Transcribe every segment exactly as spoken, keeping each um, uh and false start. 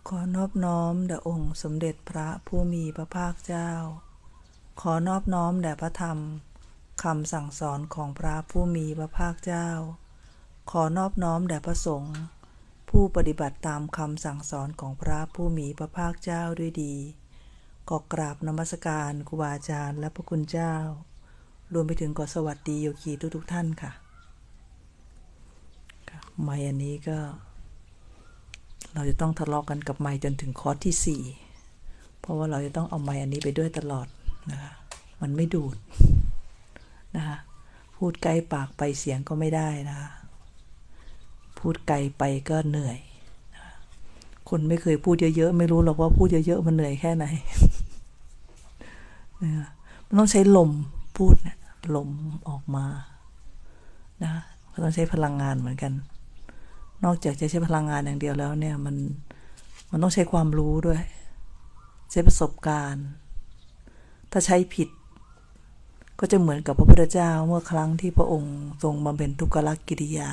ขอนอบน้อมแด่องค์สมเด็จพระผู้มีพระภาคเจ้าขอนอบน้อมแด่พระธรรมคำสั่งสอนของพระผู้มีพระภาคเจ้าขอนอบน้อมแด่พระสงฆ์ผู้ปฏิบัติตามคำสั่งสอนของพระผู้มีพระภาคเจ้าด้วยดีขอกราบนมัสการครูบาอาจารย์และพระคุณเจ้ารวมไปถึงขอสวัสดีโยคีทุกๆท่านค่ะไมค์อันนี้ก็เราจะต้องทะเลาะกันกับไมค์จนถึงคอร์สที่สี่เพราะว่าเราจะต้องเอาไมค์อันนี้ไปด้วยตลอดนะคะมันไม่ดูดนะคะพูดไกลปากไปเสียงก็ไม่ได้นะคะพูดไกลไปก็เหนื่อยนะคะคนไม่เคยพูดเยอะๆไม่รู้หรอกว่าพูดเยอะๆมันเหนื่อยแค่ไหนนะคะมันต้องใช้ลมพูดเนี่ยลมออกมานะคะก็ต้องใช้พลังงานเหมือนกันนอกจากจะใช้พลังงานอย่างเดียวแล้วเนี่ยมันมันต้องใช้ความรู้ด้วยใช้ประสบการณ์ถ้าใช้ผิดก็จะเหมือนกับพระพุทธเจ้าเมื่อครั้งที่พระองค์ทรงบำเพ็ญทุกขกิริยา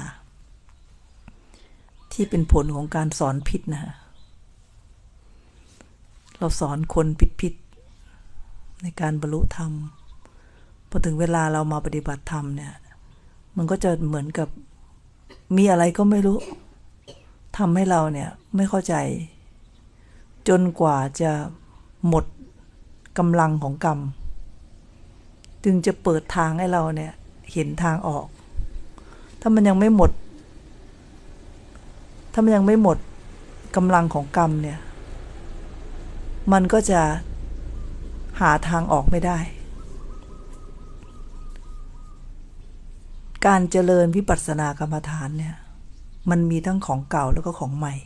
ที่เป็นผลของการสอนผิดนะฮะเราสอนคนผิดๆในการบรรลุธรรมพอถึงเวลาเรามาปฏิบัติธรรมเนี่ยมันก็จะเหมือนกับมีอะไรก็ไม่รู้ทำให้เราเนี่ยไม่เข้าใจจนกว่าจะหมดกำลังของกรรมจึงจะเปิดทางให้เราเนี่ยเห็นทางออกถ้ามันยังไม่หมดถ้ามันยังไม่หมดกำลังของกรรมเนี่ยมันก็จะหาทางออกไม่ได้การเจริญวิปัสสนากรรมฐานเนี่ยมันมีทั้งของเก่าแล้วก็ของใหม่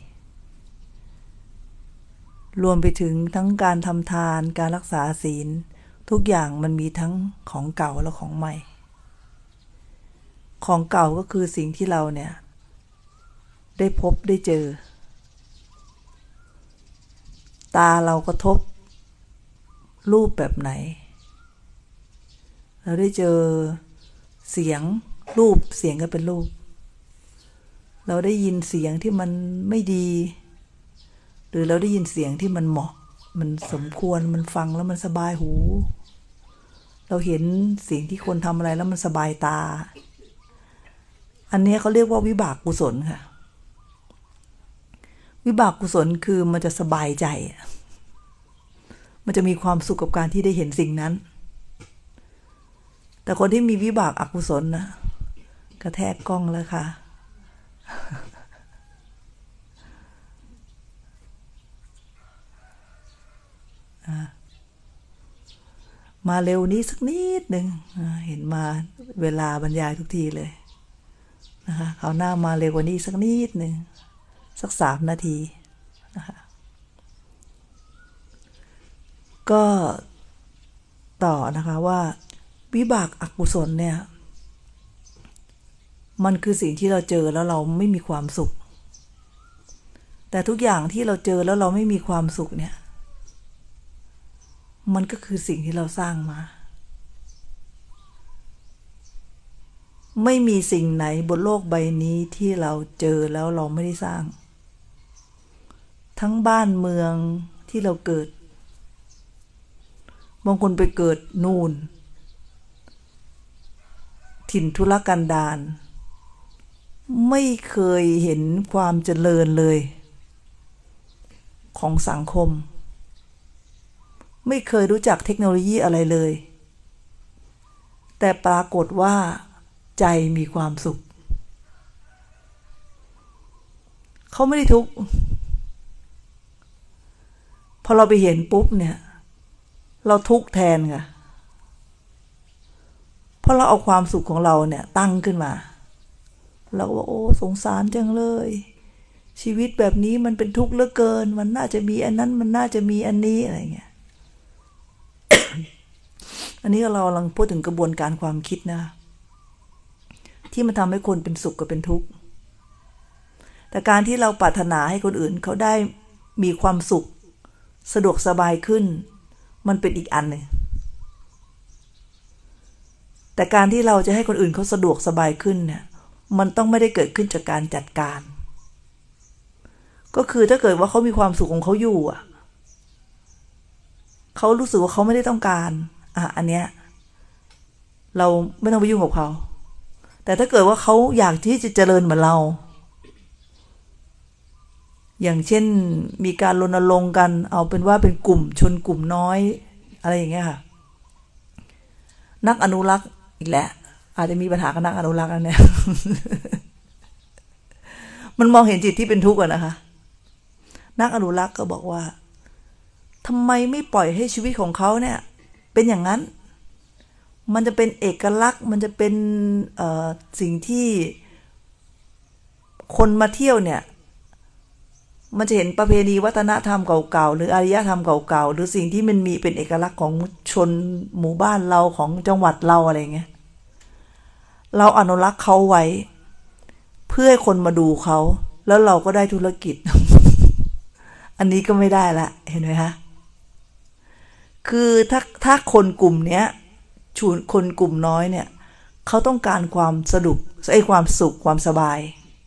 รวมไปถึงทั้งการทำทานการรักษาศีลทุกอย่างมันมีทั้งของเก่าและของใหม่ของเก่าก็คือสิ่งที่เราเนี่ยได้พบได้เจอตาเรากระทบรูปแบบไหนเราได้เจอเสียงรูปเสียงก็เป็นรูปเราได้ยินเสียงที่มันไม่ดีหรือเราได้ยินเสียงที่มันเหมาะมันสมควรมันฟังแล้วมันสบายหูเราเห็นสิ่งที่คนทำอะไรแล้วมันสบายตาอันนี้เขาเรียกว่าวิบากกุศลค่ะวิบากกุศลคือมันจะสบายใจมันจะมีความสุขกับการที่ได้เห็นสิ่งนั้นแต่คนที่มีวิบากอกุศลนะกระแทกกล้องแล้วค่ะมาเร็วนี้สักนิดหนึ่งเห็นมาเวลาบรรยายทุกทีเลยนะคะเขาหน้ามาเร็วกว่านี้สักนิดหนึ่งสักสามนาทีนะคะก็ต่อนะคะว่าวิบากอกุศลเนี่ยมันคือสิ่งที่เราเจอแล้วเราไม่มีความสุขแต่ทุกอย่างที่เราเจอแล้วเราไม่มีความสุขเนี่ยมันก็คือสิ่งที่เราสร้างมาไม่มีสิ่งไหนบนโลกใบนี้ที่เราเจอแล้วเราไม่ได้สร้างทั้งบ้านเมืองที่เราเกิดบางคนไปเกิดนู่นถิ่นทุรกันดารไม่เคยเห็นความเจริญเลยของสังคมไม่เคยรู้จักเทคโนโลยีอะไรเลยแต่ปรากฏว่าใจมีความสุขเขาไม่ได้ทุกข์พอเราไปเห็นปุ๊บเนี่ยเราทุกข์แทนค่ะเพราะเราเอาความสุขของเราเนี่ยตั้งขึ้นมาเราก็ว่าโอ้สงสารจังเลยชีวิตแบบนี้มันเป็นทุกข์เหลือเกินมันน่าจะมีอันนั้นมันน่าจะมีอันนี้อะไรเงี้ย อันนี้เรากำลังพูดถึงกระบวนการความคิดนะที่มันทำให้คนเป็นสุขกับเป็นทุกข์แต่การที่เราปรารถนาให้คนอื่นเขาได้มีความสุขสะดวกสบายขึ้นมันเป็นอีกอันหนึ่งแต่การที่เราจะให้คนอื่นเขาสะดวกสบายขึ้นเนี่ยมันต้องไม่ได้เกิดขึ้นจากการจัดการก็คือถ้าเกิดว่าเขามีความสุขของเขาอยู่อ่ะเขารู้สึกว่าเขาไม่ได้ต้องการอ่ะอันเนี้ยเราไม่ต้องไปยุ่งกับเขาแต่ถ้าเกิดว่าเขาอยากที่จะเจริญเหมือนเราอย่างเช่นมีการรณรงค์กันเอาเป็นว่าเป็นกลุ่มชนกลุ่มน้อยอะไรอย่างเงี้ยค่ะนักอนุรักษ์อีกแหละอาจจะมีปัญหากับนักอนุรักษ์อันเนี้ย มันมองเห็นจิตที่เป็นทุกข์อะนะคะนักอนุรักษ์ก็บอกว่าทำไมไม่ปล่อยให้ชีวิตของเขาเนี่ยเป็นอย่างนั้นมันจะเป็นเอกลักษณ์มันจะเป็นเอ่อสิ่งที่คนมาเที่ยวเนี่ยมันจะเห็นประเพณีวัฒนธรรมเก่าๆหรืออารยธรรมเก่าๆหรือสิ่งที่มันมีเป็นเอกลักษณ์ของชนหมู่บ้านเราของจังหวัดเราอะไรเงี้ยเราอนุรักษ์เขาไว้เพื่อให้คนมาดูเขาแล้วเราก็ได้ธุรกิจ อันนี้ก็ไม่ได้ละเห็นไหมคะคือถ้าถ้าคนกลุ่มเนี้ยชวนคนกลุ่มน้อยเนี่ยเขาต้องการความสะดวกไอ้ความสุขความสบาย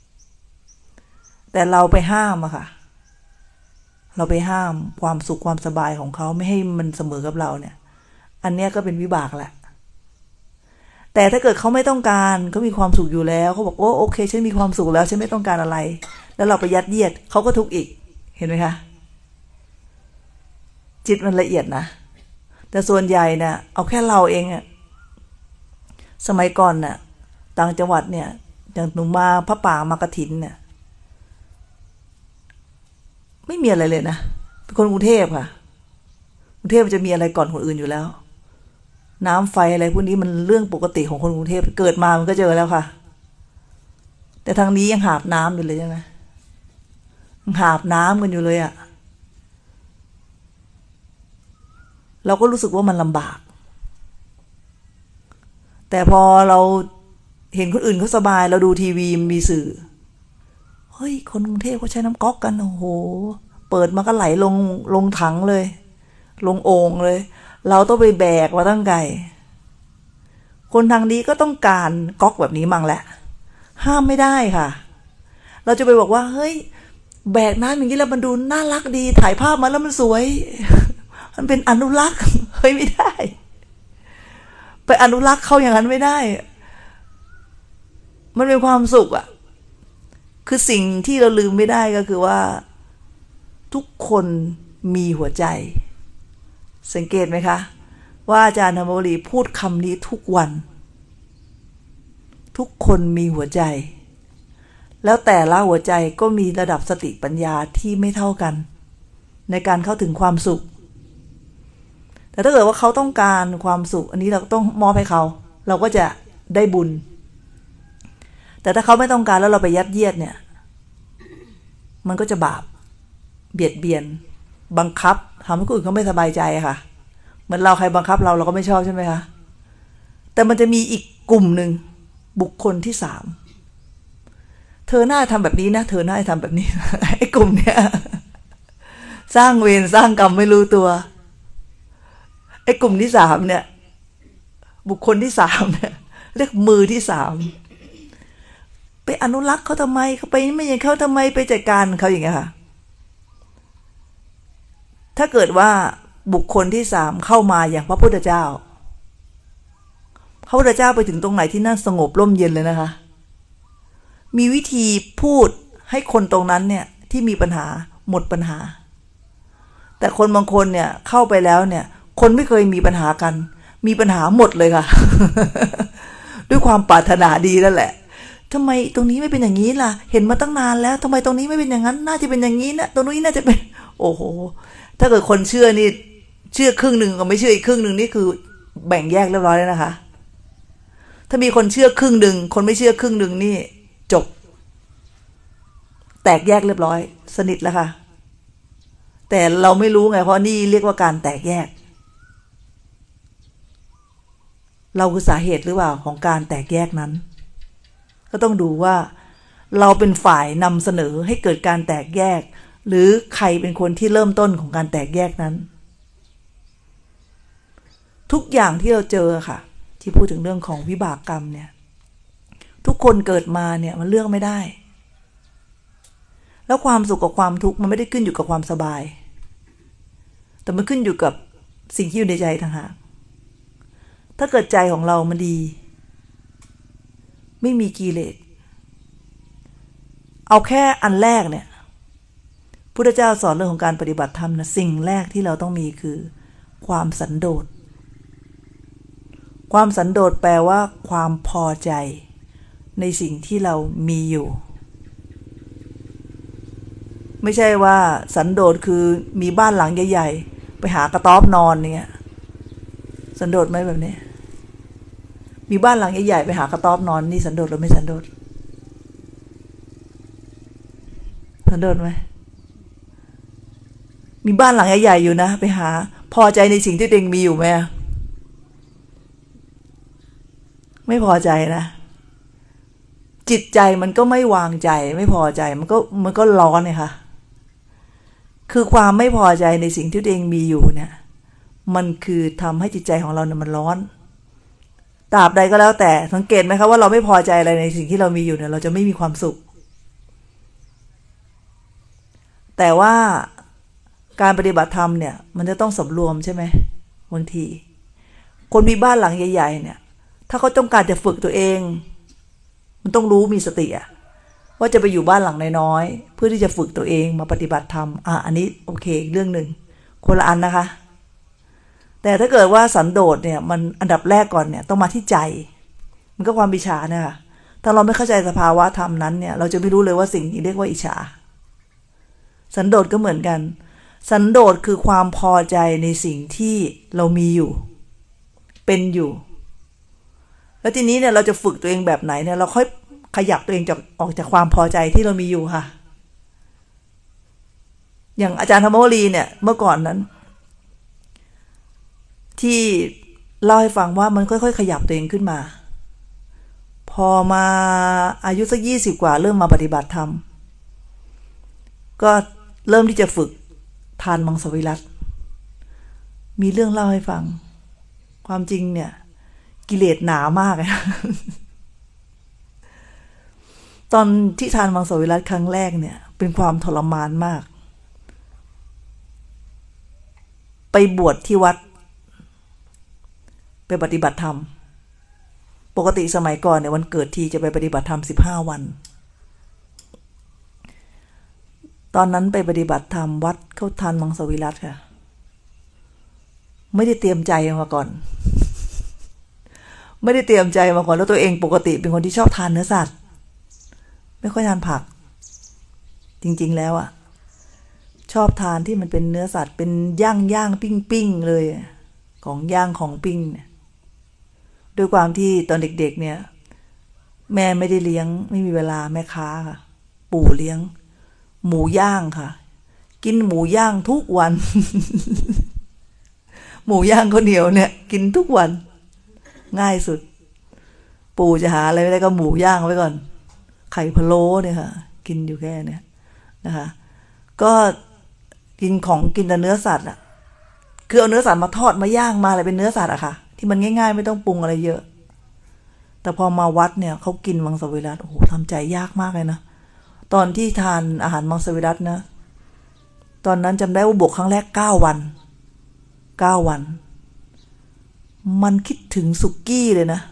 แต่เราไปห้ามอะค่ะเราไปห้ามความสุขความสบายของเขาไม่ให้มันเสมอกับเราเนี่ยอันเนี้ยก็เป็นวิบากแหละแต่ถ้าเกิดเขาไม่ต้องการเขามีความสุขอยู่แล้วเขาบอกโอ้โอเคฉันมีความสุขแล้วฉันไม่ต้องการอะไรแล้วเราไปยัดเยียดเขาก็ทุกข์อีกเห็นไหมคะจิตมันละเอียดนะแต่ส่วนใหญ่เนี่ยเอาแค่เราเองอะสมัยก่อนน่ะต่างจังหวัดเนี่ยอย่างหนูมาพระป่ามากฐินเนี่ยไม่มีอะไรเลยนะเป็นคนกรุงเทพค่ะกรุงเทพมันจะมีอะไรก่อนคนอื่นอยู่แล้วน้ำไฟอะไรพวกนี้มันเรื่องปกติของคนกรุงเทพเกิดมามันก็เจอแล้วค่ะแต่ทางนี้ยังหาบน้ำอยู่เลยใช่ไหมหาบน้ำกันอยู่เลยอะเราก็รู้สึกว่ามันลำบากแต่พอเราเห็นคนอื่นเขาสบายเราดูทีวีมีสื่อเฮ้ยคนกรุงเทพเขาใช้น้ำก๊อกกันโอ้โหเปิดมาก็ไหลลงลงถังเลยลงโอ่งเลยเราต้องไปแบกมาตั้งไกลคนทางนี้ก็ต้องการก๊อกแบบนี้มั่งแหละห้ามไม่ได้ค่ะเราจะไปบอกว่าเฮ้ยแบกน้ำอย่างนี้แล้วมันดูน่ารักดีถ่ายภาพมาแล้วมันสวยมันเป็นอนุรักษ์เฮ้ยไม่ได้ไปอนุรักษ์เขาอย่างนั้นไม่ได้มันเป็นความสุขอะคือสิ่งที่เราลืมไม่ได้ก็คือว่าทุกคนมีหัวใจสังเกตไหมคะว่าอาจารย์ธรรมวลีพูดคำนี้ทุกวันทุกคนมีหัวใจแล้วแต่ละหัวใจก็มีระดับสติปัญญาที่ไม่เท่ากันในการเข้าถึงความสุขแต่ถ้าเกิดว่าเขาต้องการความสุขอันนี้เราต้องมอบให้เขาเราก็จะได้บุญแต่ถ้าเขาไม่ต้องการแล้วเราไปยัดเยียดเนี่ยมันก็จะบาปเบียดเบียนบังคับทำให้คนอื่นเขาไม่สบายใจค่ะเหมือนเราใครบังคับเราเราก็ไม่ชอบใช่ไหมคะแต่มันจะมีอีกกลุ่มหนึ่งบุคคลที่สามเธอหน้าทำแบบนี้นะเธอหน้าทำแบบนี้ ไอ้กลุ่มเนี้ยสร้างเวรสร้างกรรมไม่รู้ตัวไอ้กลุ่มที่สามเนี่ยบุคคลที่สามเนี่ยเรียกมือที่สามไปอนุรักษ์เขาทำไมเขาไปไม่อย่างเขาทำไมไปจัดการเขาอย่างเงี้ยค่ะถ้าเกิดว่าบุคคลที่สามเข้ามาอย่างพระพุทธเจ้าพระพุทธเจ้าไปถึงตรงไหนที่นั่นสงบร่มเย็นเลยนะคะมีวิธีพูดให้คนตรงนั้นเนี่ยที่มีปัญหาหมดปัญหาแต่คนบางคนเนี่ยเข้าไปแล้วเนี่ยคนไม่เคยมีปัญหากันมีปัญหาหมดเลยค่ะ ด้วยความปรารถนาดีนั่นแหละทำไมตรงนี้ไม่เป็นอย่างนี้ล่ะเห็นมาตั้งนานแล้วทำไมตรงนี้ไม่เป็นอย่างนั้นน่าจะเป็นอย่างนี้นะตรงนี้น่าจะเป็นโอ้โหถ้าเกิดคนเชื่อนี่เชื่อครึ่งหนึ่งก็ไม่เชื่ออีกครึ่งหนึ่งนี่คือแบ่งแยกเรียบร้อยแล้วนะคะถ้ามีคนเชื่อครึ่งหนึ่งคนไม่เชื่อครึ่งหนึ่งนี่จบแตกแยกเรียบร้อยสนิทแล้วค่ะแต่เราไม่รู้ไงเพราะนี่เรียกว่าการแตกแยกเราคือสาเหตุหรือเปล่าของการแตกแยกนั้นก็ต้องดูว่าเราเป็นฝ่ายนำเสนอให้เกิดการแตกแยกหรือใครเป็นคนที่เริ่มต้นของการแตกแยกนั้นทุกอย่างที่เราเจอค่ะที่พูดถึงเรื่องของวิบากกรรมเนี่ยทุกคนเกิดมาเนี่ยมันเลือกไม่ได้แล้วความสุขกับความทุกข์มันไม่ได้ขึ้นอยู่กับความสบายแต่มันขึ้นอยู่กับสิ่งที่อยู่ในใจต่างหากถ้าเกิดใจของเรามันดีไม่มีกิเลสเอาแค่อันแรกเนี่ยพุทธเจ้าสอนเรื่องของการปฏิบัติธรรมนะสิ่งแรกที่เราต้องมีคือความสันโดษความสันโดษแปลว่าความพอใจในสิ่งที่เรามีอยู่ไม่ใช่ว่าสันโดษคือมีบ้านหลังใหญ่ๆไปหากระต๊อบนอนเนี่ยสันโดษไหมแบบนี้มีบ้านหลังใหญ่ๆไปหากระต๊อบนอนนี่สันโดษหรือไม่สันโดษสันโดษไหมมีบ้านหลังใหญ่ๆอยู่นะไปหาพอใจในสิ่งที่ตัวเองมีอยู่ไหมไม่พอใจนะจิตใจมันก็ไม่วางใจไม่พอใจมันก็มันก็ร้อนเลยค่ะคือความไม่พอใจในสิ่งที่ตัวเองมีอยู่เนี่ยมันคือทำให้จิตใจของเราเนี่ยมันร้อนตราบใดก็แล้วแต่สังเกตไหมคะว่าเราไม่พอใจอะไรในสิ่งที่เรามีอยู่เนี่ยเราจะไม่มีความสุขแต่ว่าการปฏิบัติธรรมเนี่ยมันจะต้องสำรวมใช่ไหมบางทีคนมีบ้านหลังใหญ่ๆเนี่ยถ้าเขาต้องการจะฝึกตัวเองมันต้องรู้มีสติอะว่าจะไปอยู่บ้านหลังน้อยๆเพื่อที่จะฝึกตัวเองมาปฏิบัติธรรมอ่ะอันนี้โอเคเรื่องหนึ่งคนละอันนะคะแต่ถ้าเกิดว่าสันโดษเนี่ยมันอันดับแรกก่อนเนี่ยต้องมาที่ใจมันก็ความอิจฉาเนี่ยค่ะถ้าเราไม่เข้าใจสภาวะธรรมนั้นเนี่ยเราจะไม่รู้เลยว่าสิ่งนี้เรียกว่าอิจฉาสันโดษก็เหมือนกันสันโดษคือความพอใจในสิ่งที่เรามีอยู่เป็นอยู่แล้วทีนี้เนี่ยเราจะฝึกตัวเองแบบไหนเนี่ยเราค่อยขยับตัวเองจากออกจากความพอใจที่เรามีอยู่ค่ะอย่างอาจารย์ธรรมวลีเนี่ยเมื่อก่อนนั้นที่เล่าให้ฟังว่ามันค่อยๆขยับตัวเองขึ้นมาพอมาอายุสักยี่สิบกว่าเริ่มมาปฏิบัติธรรมก็เริ่มที่จะฝึกทานมังสวิรัติมีเรื่องเล่าให้ฟังความจริงเนี่ยกิเลสหนามากเลยตอนที่ทานมังสวิรัติครั้งแรกเนี่ยเป็นความทรมานมากไปบวชที่วัดไปปฏิบัติธรรมปกติสมัยก่อนเนี่ยวันเกิดทีจะไปปฏิบัติธรรมสิบห้าวันตอนนั้นไปปฏิบัติธรรมวัดเขาทานมังสวิรัติค่ะไม่ได้เตรียมใจมาก่อนไม่ได้เตรียมใจมาก่อนแล้วตัวเองปกติเป็นคนที่ชอบทานเนื้อสัตว์ไม่ค่อยทานผักจริงๆแล้วอ่ะชอบทานที่มันเป็นเนื้อสัตว์เป็นย่างย่างปิ้งปิ้งเลยของย่างของปิ้งเนี่ยด้วยความที่ตอนเด็กๆเนี่ยแม่ไม่ได้เลี้ยงไม่มีเวลาแม่ค้าค่ะปู่เลี้ยงหมูย่างค่ะกินหมูย่างทุกวัน หมูย่างข้าวเหนียวเนี่ยกินทุกวันง่ายสุดปู่จะหาอะไรไม่ได้ก็หมูย่างไว้ก่อนไข่พะโล้เนี่ยค่ะกินอยู่แค่เนี้ยนะคะก็กินของกินแต่เนื้อสัตว์อ่ะคือเอาเนื้อสัตว์มาทอดมาย่างมาอะไรเป็นเนื้อสัตว์อะค่ะที่มันง่ายๆไม่ต้องปรุงอะไรเยอะแต่พอมาวัดเนี่ยเขากินมังสวิรัติโอ้โหทำใจยากมากเลยนะตอนที่ทานอาหารมังสวิรัตินะตอนนั้นจำได้ว่าบวกครั้งแรกเก้าวันเก้าวันมันคิดถึงสุกี้เลยนะ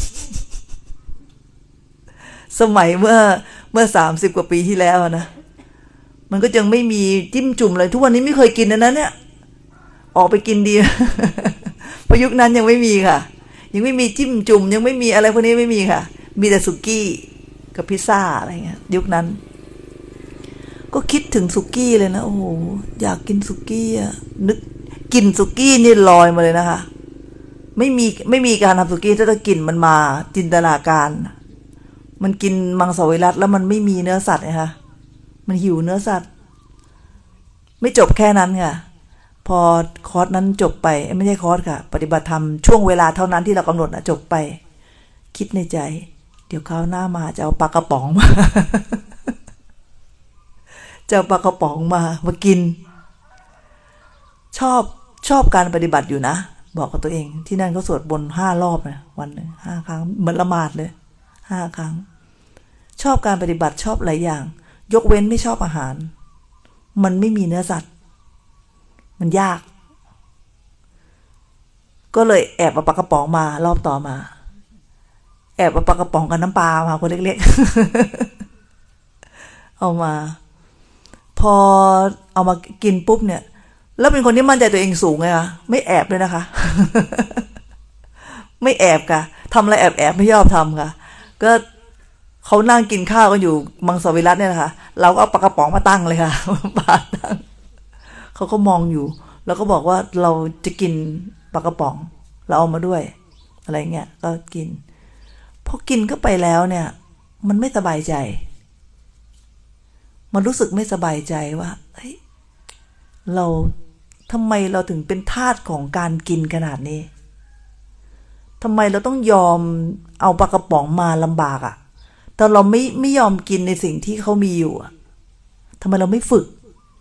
สมัยเมื่อเมื่อสามสิบกว่าปีที่แล้วนะมันก็ยังไม่มีจิ้มจุ่มเลยทุกวันนี้ไม่เคยกินนะนั้นเนี่ยออกไปกินดี เพราะยุคนั้นยังไม่มีค่ะยังไม่มีจิ้มจุ่มยังไม่มีอะไรพวกนี้ไม่มีค่ะมีแต่สุกี้กับพิซซ่าอะไรเงี้ยยุคนั้นก็คิดถึงสุกี้เลยนะโอ้โหอยากกินสุกี้อ่ะนึกกินสุกี้นี่ลอยมาเลยนะคะไม่มีไม่มีการทำสุกี้ถ้าจะกินมันมาจินตนาการมันกินมังสวิรัติแล้วมันไม่มีเนื้อสัตว์นะคะมันหิวเนื้อสัตว์ไม่จบแค่นั้นค่ะพอคอร์สนั้นจบไปไม่ใช่คอร์สค่ะปฏิบัติธรรมช่วงเวลาเท่านั้นที่เรากำหนดนะจบไปคิดในใจเดี๋ยวคราวหน้ามาจะเอาปลากระป๋องมา จะเอาปลากระป๋องมามากินชอบชอบการปฏิบัติอยู่นะบอกกับตัวเองที่นั่นเขาสวดบนห้ารอบนะวันหนึ่งห้าครั้งเหมือนละหมาดเลยห้าครั้งชอบการปฏิบัติชอบหลายอย่างยกเว้นไม่ชอบอาหารมันไม่มีเนื้อสัตว์มันยากก็เลยแอบเอาปลากระป๋องมารอบต่อมาแอบเอาปลากระป๋องกับน้ำปลามาคนเล็กๆเอามาพอเอามากินปุ๊บเนี่ยแล้วเป็นคนที่มั่นใจตัวเองสูงไงคะไม่แอบเลยนะคะ ไม่แอบค่ะทำอะไรแอบแอบไม่ยอมทำค่ะก็เขานั่งกินข้าวกันอยู่มังสวิรัติเนี่ยนะคะเราก็เอาปลากระป๋องมาตั้งเลยค่ะปาตั้งเขาก็มองอยู่แล้วก็บอกว่าเราจะกินปลากระป๋องเราเอามาด้วยอะไรเงี้ยก็กินพอกินเข้าไปแล้วเนี่ยมันไม่สบายใจมันรู้สึกไม่สบายใจว่าเฮ้ยเราทำไมเราถึงเป็นทาสของการกินขนาดนี้ทำไมเราต้องยอมเอาปลากระป๋องมาลำบากอ่ะแต่เราไม่ไม่ยอมกินในสิ่งที่เขามีอยู่อ่ะทำไมเราไม่ฝึก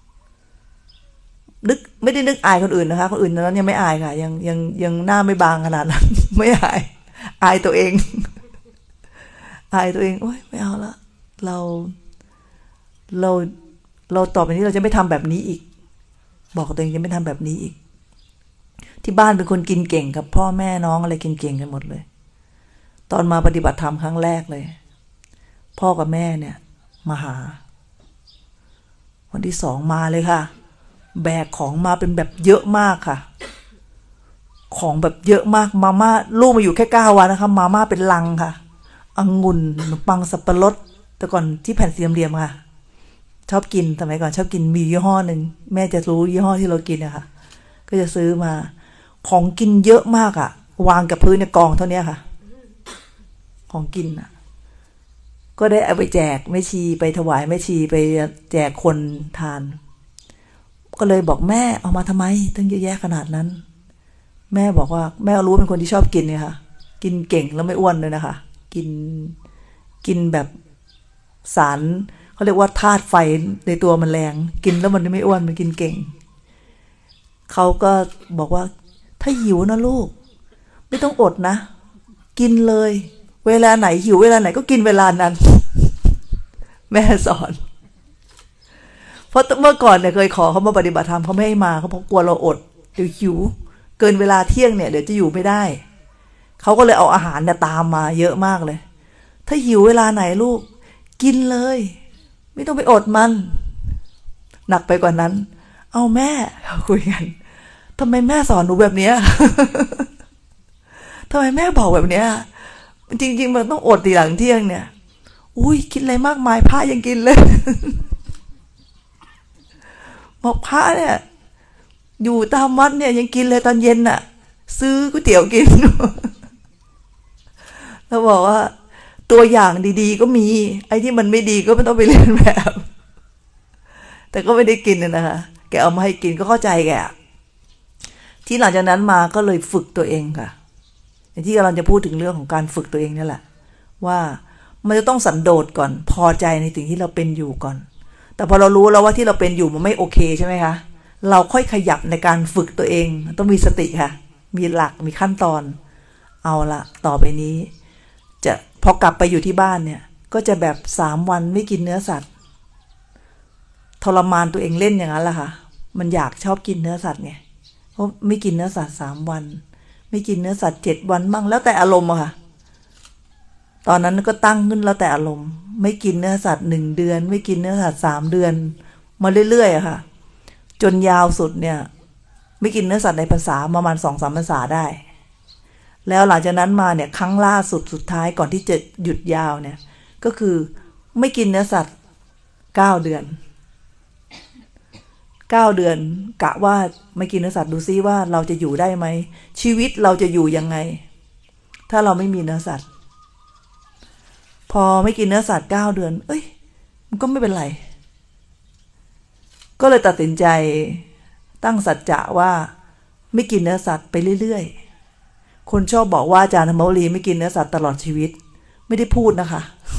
นึกไม่ได้นึกอายคนอื่นนะคะคนอื่นนั้นยังไม่อายค่ะยังยังยังหน้าไม่บางขนาดนั้นไม่อายอายตัวเองอายตัวเองโอ๊ยไม่เอาละเราเราเราต่อไปนี้เราจะไม่ทำแบบนี้อีกบอกตัวเองจะไม่ทำแบบนี้อีกที่บ้านเป็นคนกินเก่งครับพ่อแม่น้องอะไรกินเก่งกันหมดเลยตอนมาปฏิบัติธรรมครั้งแรกเลยพ่อกับแม่เนี่ยมาหาวันที่สองมาเลยค่ะแบกของมาเป็นแบบเยอะมากค่ะของแบบเยอะมากมาม่าลูกมาอยู่แค่เก้าวันนะคะมาม่าเป็นลังค่ะองุ่นขนมปังสับปะรดแต่ก่อนที่แผ่นสี่เหลี่ยมค่ะชอบกินสมัยก่อนชอบกินมียี่ห้อหนึ่งแม่จะรู้ยี่ห้อที่เรากินนะคะก็จะซื้อมาของกินเยอะมากอ่ะวางกับพื้นในกองเท่านี้ค่ะของกินอ่ะก็ได้เอาไปแจกแม่ชีไปถวายแม่ชีไปแจกคนทานก็เลยบอกแม่เอามาทำไมตั้งเยอะแยะขนาดนั้นแม่บอกว่าแม่รู้เป็นคนที่ชอบกินเนี่ยค่ะกินเก่งแล้วไม่อ้วนเลยนะคะกินกินแบบสารเขาเรียกว่าธาตุไฟในตัวมันแรงกินแล้วมันไม่อ้วนมันกินเก่งเขาก็บอกว่าถ้าหิวนะลูกไม่ต้องอดนะกินเลยเวลาไหนหิวเวลาไหนก็กินเวลานั้นแม่สอนเพราะเมื่อก่อนเนี่ยเคยขอเขามาปฏิบัติธรรมเขาไม่ให้มาเขาเพราะกลัวเราอดเดี๋ยวหิวเกินเวลาเที่ยงเนี่ยเดี๋ยวจะอยู่ไม่ได้เขาก็เลยเอาอาหารเนี่ยตามมาเยอะมากเลยถ้าหิวเวลาไหนลูกกินเลยไม่ต้องไปอดมันหนักไปกว่านั้นเอาแม่คุยกันทำไมแม่สอนหนูแบบนี้ทำไมแม่บอกแบบนี้จริงๆมันต้องอดตีหลังเที่ยงเนี่ยอุ้ยกินอะไรมากมายพระยังกินเลยบอกพระเนี่ยอยู่ตามวัดเนี่ยยังกินเลยตอนเย็นน่ะซื้อก๋วยเตี๋ยวกินแล้วบอกว่าตัวอย่างดีๆก็มีไอ้ที่มันไม่ดีก็ไม่ต้องไปเรียนแบบแต่ก็ไม่ได้กินนะคะแกเอามาให้กินก็เข้าใจแกที่หลังจากนั้นมาก็เลยฝึกตัวเองค่ะอย่างที่กำลังจะพูดถึงเรื่องของการฝึกตัวเองนี่แหละว่ามันจะต้องสันโดษก่อนพอใจในสิ่งที่เราเป็นอยู่ก่อนแต่พอเรารู้แล้วว่าที่เราเป็นอยู่มันไม่โอเคใช่ไหมคะเราค่อยขยับในการฝึกตัวเองต้องมีสติค่ะมีหลักมีขั้นตอนเอาละต่อไปนี้จะพอกลับไปอยู่ที่บ้านเนี่ยก็จะแบบสามวันไม่กินเนื้อสัตว์ทรมานตัวเองเล่นอย่างนั้นแหละค่ะมันอยากชอบกินเนื้อสัตว์ไงเพราะไม่กินเนื้อสัตว์สามวันไม่กินเนื้อสัตว์เจ็ดวันบ้างแล้วแต่อารมณ์อะค่ะตอนนั้นก็ตั้งขึ้นแล้วแต่อารมณ์ไม่กินเนื้อสัตว์หนึ่งเดือนไม่กินเนื้อสัตว์สามเดือนมาเรื่อยๆอะค่ะจนยาวสุดเนี่ยไม่กินเนื้อสัตว์ในพรรษาประมาณสองสามพรรษาได้แล้วหลังจากนั้นมาเนี่ยครั้งล่าสุดสุดท้ายก่อนที่จะหยุดยาวเนี่ยก็คือไม่กินเนื้อสัตว์เก้าเดือนเก้าเดือนกะว่าไม่กินเนื้อสัตว์ดูซิว่าเราจะอยู่ได้ไหมชีวิตเราจะอยู่ยังไงถ้าเราไม่มีเนื้อสัตว์พอไม่กินเนื้อสัตว์เก้าเดือนเอ้ยมันก็ไม่เป็นไรก็เลยตัดสินใจตั้งสัจจะว่าไม่กินเนื้อสัตว์ไปเรื่อยๆคนชอบบอกว่าอาจารย์ธรรมวลีไม่กินเนื้อสัตว์ตลอดชีวิตไม่ได้พูดนะคะ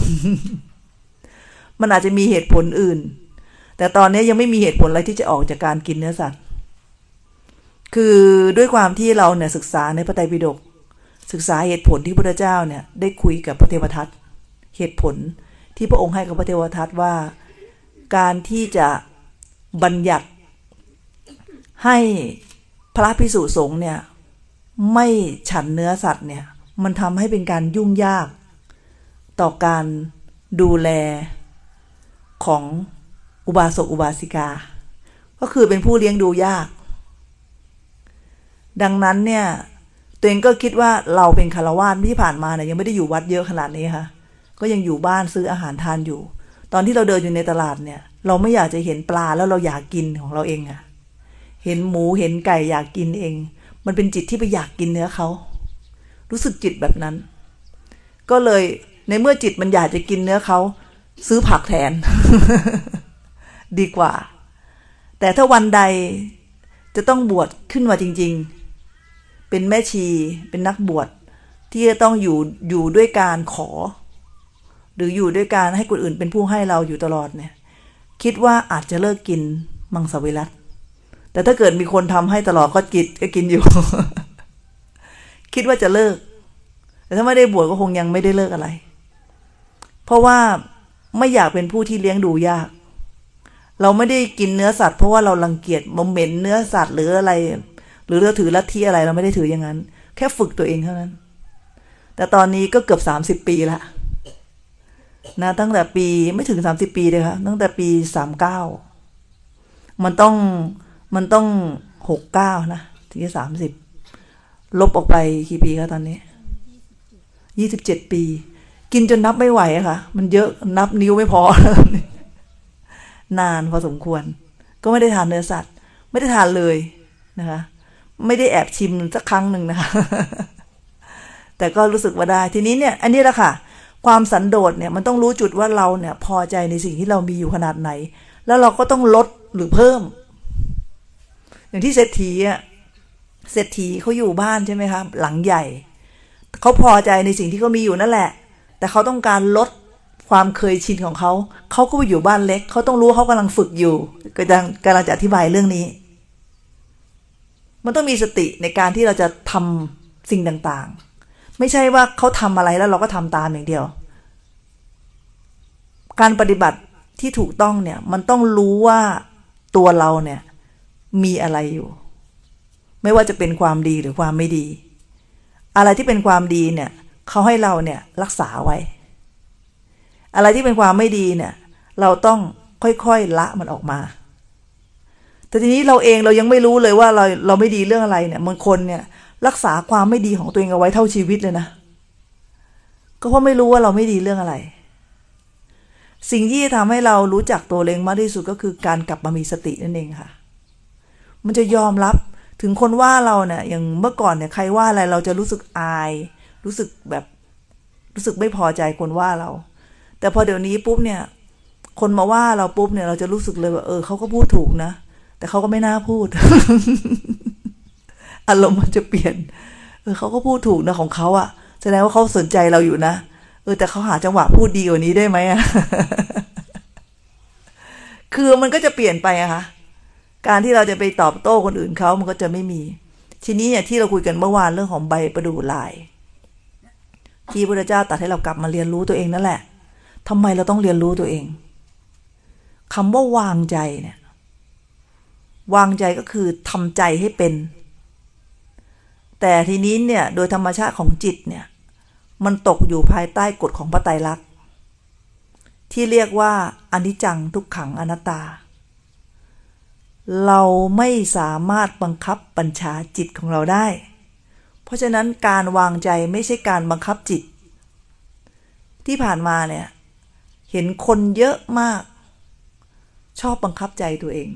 มันอาจจะมีเหตุผลอื่นแต่ตอนนี้ยังไม่มีเหตุผลอะไรที่จะออกจากการกินเนื้อสัตว์คือด้วยความที่เราเนี่ยศึกษาในพระไตรปิฎกศึกษาเหตุผลที่พระพุทธเจ้าเนี่ยได้คุยกับพระเทวทัตเหตุผลที่พระองค์ให้กับพระเทวทัตว่าการที่จะบัญญัติให้พระภิกษุสงฆ์เนี่ยไม่ฉันเนื้อสัตว์เนี่ยมันทำให้เป็นการยุ่งยากต่อการดูแลของอุบาสกอุบาสิกาก็คือเป็นผู้เลี้ยงดูยากดังนั้นเนี่ยตัวเองก็คิดว่าเราเป็นฆราวาสที่ผ่านมาเนี่ยยังไม่ได้อยู่วัดเยอะขนาดนี้ค่ะก็ยังอยู่บ้านซื้ออาหารทานอยู่ตอนที่เราเดินอยู่ในตลาดเนี่ยเราไม่อยากจะเห็นปลาแล้วเราอยากกินของเราเองอะเห็นหมูเห็นไก่อยากกินเองมันเป็นจิตที่ไปอยากกินเนื้อเขารู้สึกจิตแบบนั้นก็เลยในเมื่อจิตมันอยากจะกินเนื้อเขาซื้อผักแทน ดีกว่าแต่ถ้าวันใดจะต้องบวชขึ้นมาจริงๆเป็นแม่ชีเป็นนักบวชที่จะต้องอยู่อยู่ด้วยการขอหรืออยู่ด้วยการให้คนอื่นเป็นผู้ให้เราอยู่ตลอดเนี่ยคิดว่าอาจจะเลิกกินมังสวิรัติแต่ถ้าเกิดมีคนทำให้ตลอดก็กินก็กินอยู่ คิดว่าจะเลิกแต่ถ้าไม่ได้บวชก็คงยังไม่ได้เลิกอะไรเพราะว่าไม่อยากเป็นผู้ที่เลี้ยงดูยากเราไม่ได้กินเนื้อสัตว์เพราะว่าเรารังเกียจมเหม็นเนื้อสัตว์หรืออะไรหรือเราถือลัทธิอะไรเราไม่ได้ถืออย่างนั้นแค่ฝึกตัวเองเท่านั้นแต่ตอนนี้ก็เกือบสามสิบปีละนะตั้งแต่ปีไม่ถึงสามสิบปีเลยค่ะตั้งแต่ปีสามสิบเก้ามันต้องมันต้องหกสิบเก้านะถึงจะสามสิบลบออกไปกี่ปีคะตอนนี้ยี่สิบเจ็ดปีกินจนนับไม่ไหวอะค่ะมันเยอะนับนิ้วไม่พอนานพอสมควรก็ไม่ได้ทานเนื้อสัตว์ไม่ได้ทานเลยนะคะไม่ได้แอบชิมสักครั้งหนึ่งนะคะแต่ก็รู้สึกว่าได้ทีนี้เนี่ยอันนี้แหละค่ะความสันโดษเนี่ยมันต้องรู้จุดว่าเราเนี่ยพอใจในสิ่งที่เรามีอยู่ขนาดไหนแล้วเราก็ต้องลดหรือเพิ่มอย่างที่เศรษฐีอ่ะเศรษฐีเขาอยู่บ้านใช่ไหมคะหลังใหญ่เขาพอใจในสิ่งที่เขามีอยู่นั่นแหละแต่เขาต้องการลดความเคยชินของเขาเขาก็ไปอยู่บ้านเล็กเขาต้องรู้เขากำลังฝึกอยู่กำลังกำลังจะอธิบายเรื่องนี้มันต้องมีสติในการที่เราจะทำสิ่งต่างๆไม่ใช่ว่าเขาทำอะไรแล้วเราก็ทำตามอย่างเดียวการปฏิบัติที่ถูกต้องเนี่ยมันต้องรู้ว่าตัวเราเนี่ยมีอะไรอยู่ไม่ว่าจะเป็นความดีหรือความไม่ดีอะไรที่เป็นความดีเนี่ยเขาให้เราเนี่ยรักษาไว้อะไรที่เป็นความไม่ดีเนี่ยเราต้องค่อยๆละมันออกมาแต่ทีนี้เราเองเรายังไม่รู้เลยว่าเราเราไม่ดีเรื่องอะไรเนี่ยบางคนเนี่ยรักษาความไม่ดีของตัวเองเอาไว้เท่าชีวิตเลยนะก็เพราะไม่รู้ว่าเราไม่ดีเรื่องอะไรสิ่งที่ทำให้เรารู้จักตัวเองมากที่สุดก็คือการกลับมามีสตินั่นเองค่ะมันจะยอมรับถึงคนว่าเราเนี่ยอย่างเมื่อก่อนเนี่ยใครว่าอะไรเราจะรู้สึกอายรู้สึกแบบรู้สึกไม่พอใจคนว่าเราแต่พอเดี๋ยวนี้ปุ๊บเนี่ยคนมาว่าเราปุ๊บเนี่ยเราจะรู้สึกเลยว่าเออเขาก็พูดถูกนะแต่เขาก็ไม่น่าพูด อารมณ์มันจะเปลี่ยนเออเขาก็พูดถูกนะของเขาอะแสดงว่าเขาสนใจเราอยู่นะเออแต่เขาหาจังหวะพูดดีกว่านี้ได้ไหมอะ คือมันก็จะเปลี่ยนไปอะค่ะการที่เราจะไปตอบโต้คนอื่นเขามันก็จะไม่มีทีนี้เนี่ยที่เราคุยกันเมื่อวานเรื่องของใบประดู่ลายที่พระพุทธเจ้าตรัสให้เรากลับมาเรียนรู้ตัวเองนั่นแหละทำไมเราต้องเรียนรู้ตัวเองคำว่าวางใจเนี่ยวางใจก็คือทำใจให้เป็นแต่ทีนี้เนี่ยโดยธรรมชาติของจิตเนี่ยมันตกอยู่ภายใต้กฎของพระไตรลักษณ์ที่เรียกว่าอนิจจังทุกขังอนัตตาเราไม่สามารถบังคับบัญชาจิตของเราได้เพราะฉะนั้นการวางใจไม่ใช่การบังคับจิตที่ผ่านมาเนี่ยเห็นคนเยอะมากชอบบังคับใจตัวเอง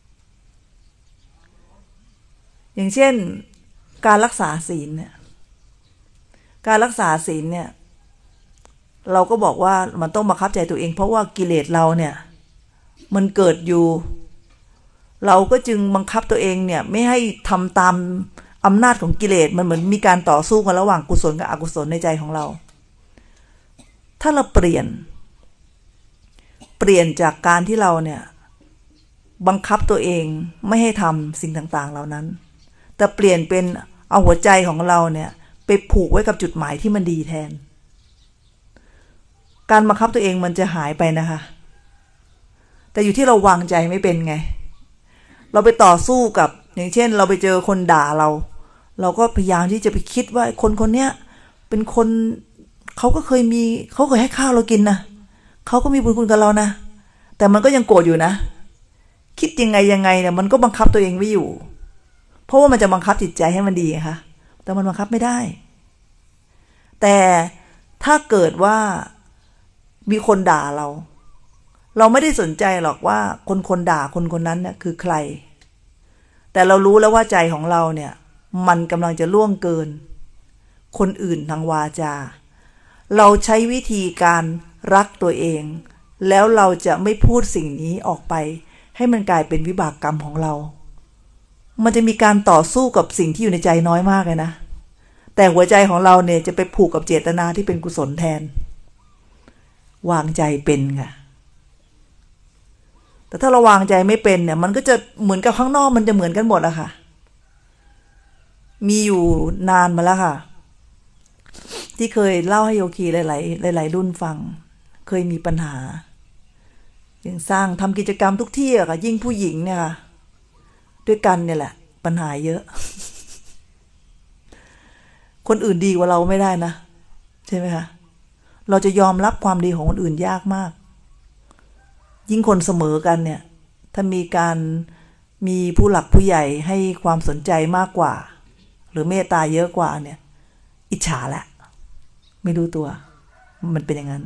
อย่างเช่นการรักษาศีลเนี่ยการรักษาศีลเนี่ยเราก็บอกว่ามันต้องบังคับใจตัวเองเพราะว่ากิเลสเราเนี่ยมันเกิดอยู่เราก็จึงบังคับตัวเองเนี่ยไม่ให้ทำตามอำนาจของกิเลสมันเหมือนมีการต่อสู้กันระหว่างกุศลกับอกุศลในใจของเราถ้าเราเปลี่ยนเปลี่ยนจากการที่เราเนี่ยบังคับตัวเองไม่ให้ทำสิ่งต่างๆเหล่านั้นแต่เปลี่ยนเป็นเอาหัวใจของเราเนี่ยไปผูกไว้กับจุดหมายที่มันดีแทนการบังคับตัวเองมันจะหายไปนะคะแแต่อยู่ที่เราวางใจไม่เป็นไงเราไปต่อสู้กับอย่างเช่นเราไปเจอคนด่าเราเราก็พยายามที่จะไปคิดว่าคนคนเนี้ยเป็นคนเขาก็เคยมีเขาเคยให้ข้าวเรากินนะเขาก็มีบุญคุณกับเรานะแต่มันก็ยังโกรธอยู่นะคิดยังไงยังไงเนี่ยมันก็บังคับตัวเองไม่อยู่เพราะว่ามันจะบังคับจิตใจให้มันดีค่ะแต่มันบังคับไม่ได้แต่ถ้าเกิดว่ามีคนด่าเราเราไม่ได้สนใจหรอกว่าคนคนด่าคนคนนั้นเนี่ยคือใครแต่เรารู้แล้วว่าใจของเราเนี่ยมันกำลังจะล่วงเกินคนอื่นทางวาจาเราใช้วิธีการรักตัวเองแล้วเราจะไม่พูดสิ่งนี้ออกไปให้มันกลายเป็นวิบากกรรมของเรามันจะมีการต่อสู้กับสิ่งที่อยู่ในใจน้อยมากเลยนะแต่หัวใจของเราเนี่ยจะไปผูกกับเจตนาที่เป็นกุศลแทนวางใจเป็นค่ะแต่ถ้าเราวางใจไม่เป็นเนี่ยมันก็จะเหมือนกับข้างนอกมันจะเหมือนกันหมดอะค่ะมีอยู่นานมาแล้วค่ะที่เคยเล่าให้โยคีหลายๆหลายๆรุ่นฟังเคยมีปัญหาอย่างสร้างทำกิจกรรมทุกที่อะค่ะยิ่งผู้หญิงเนี่ยค่ะด้วยกันเนี่ยแหละปัญหาเยอะคนอื่นดีกว่าเราไม่ได้นะใช่ไหมคะเราจะยอมรับความดีของคนอื่นยากมากยิ่งคนเสมอกันเนี่ยถ้ามีการมีผู้หลักผู้ใหญ่ให้ความสนใจมากกว่าหรือเมตตาเยอะกว่าเนี่ยอิจฉาแหละไม่รู้ตัวมันเป็นอย่างนั้น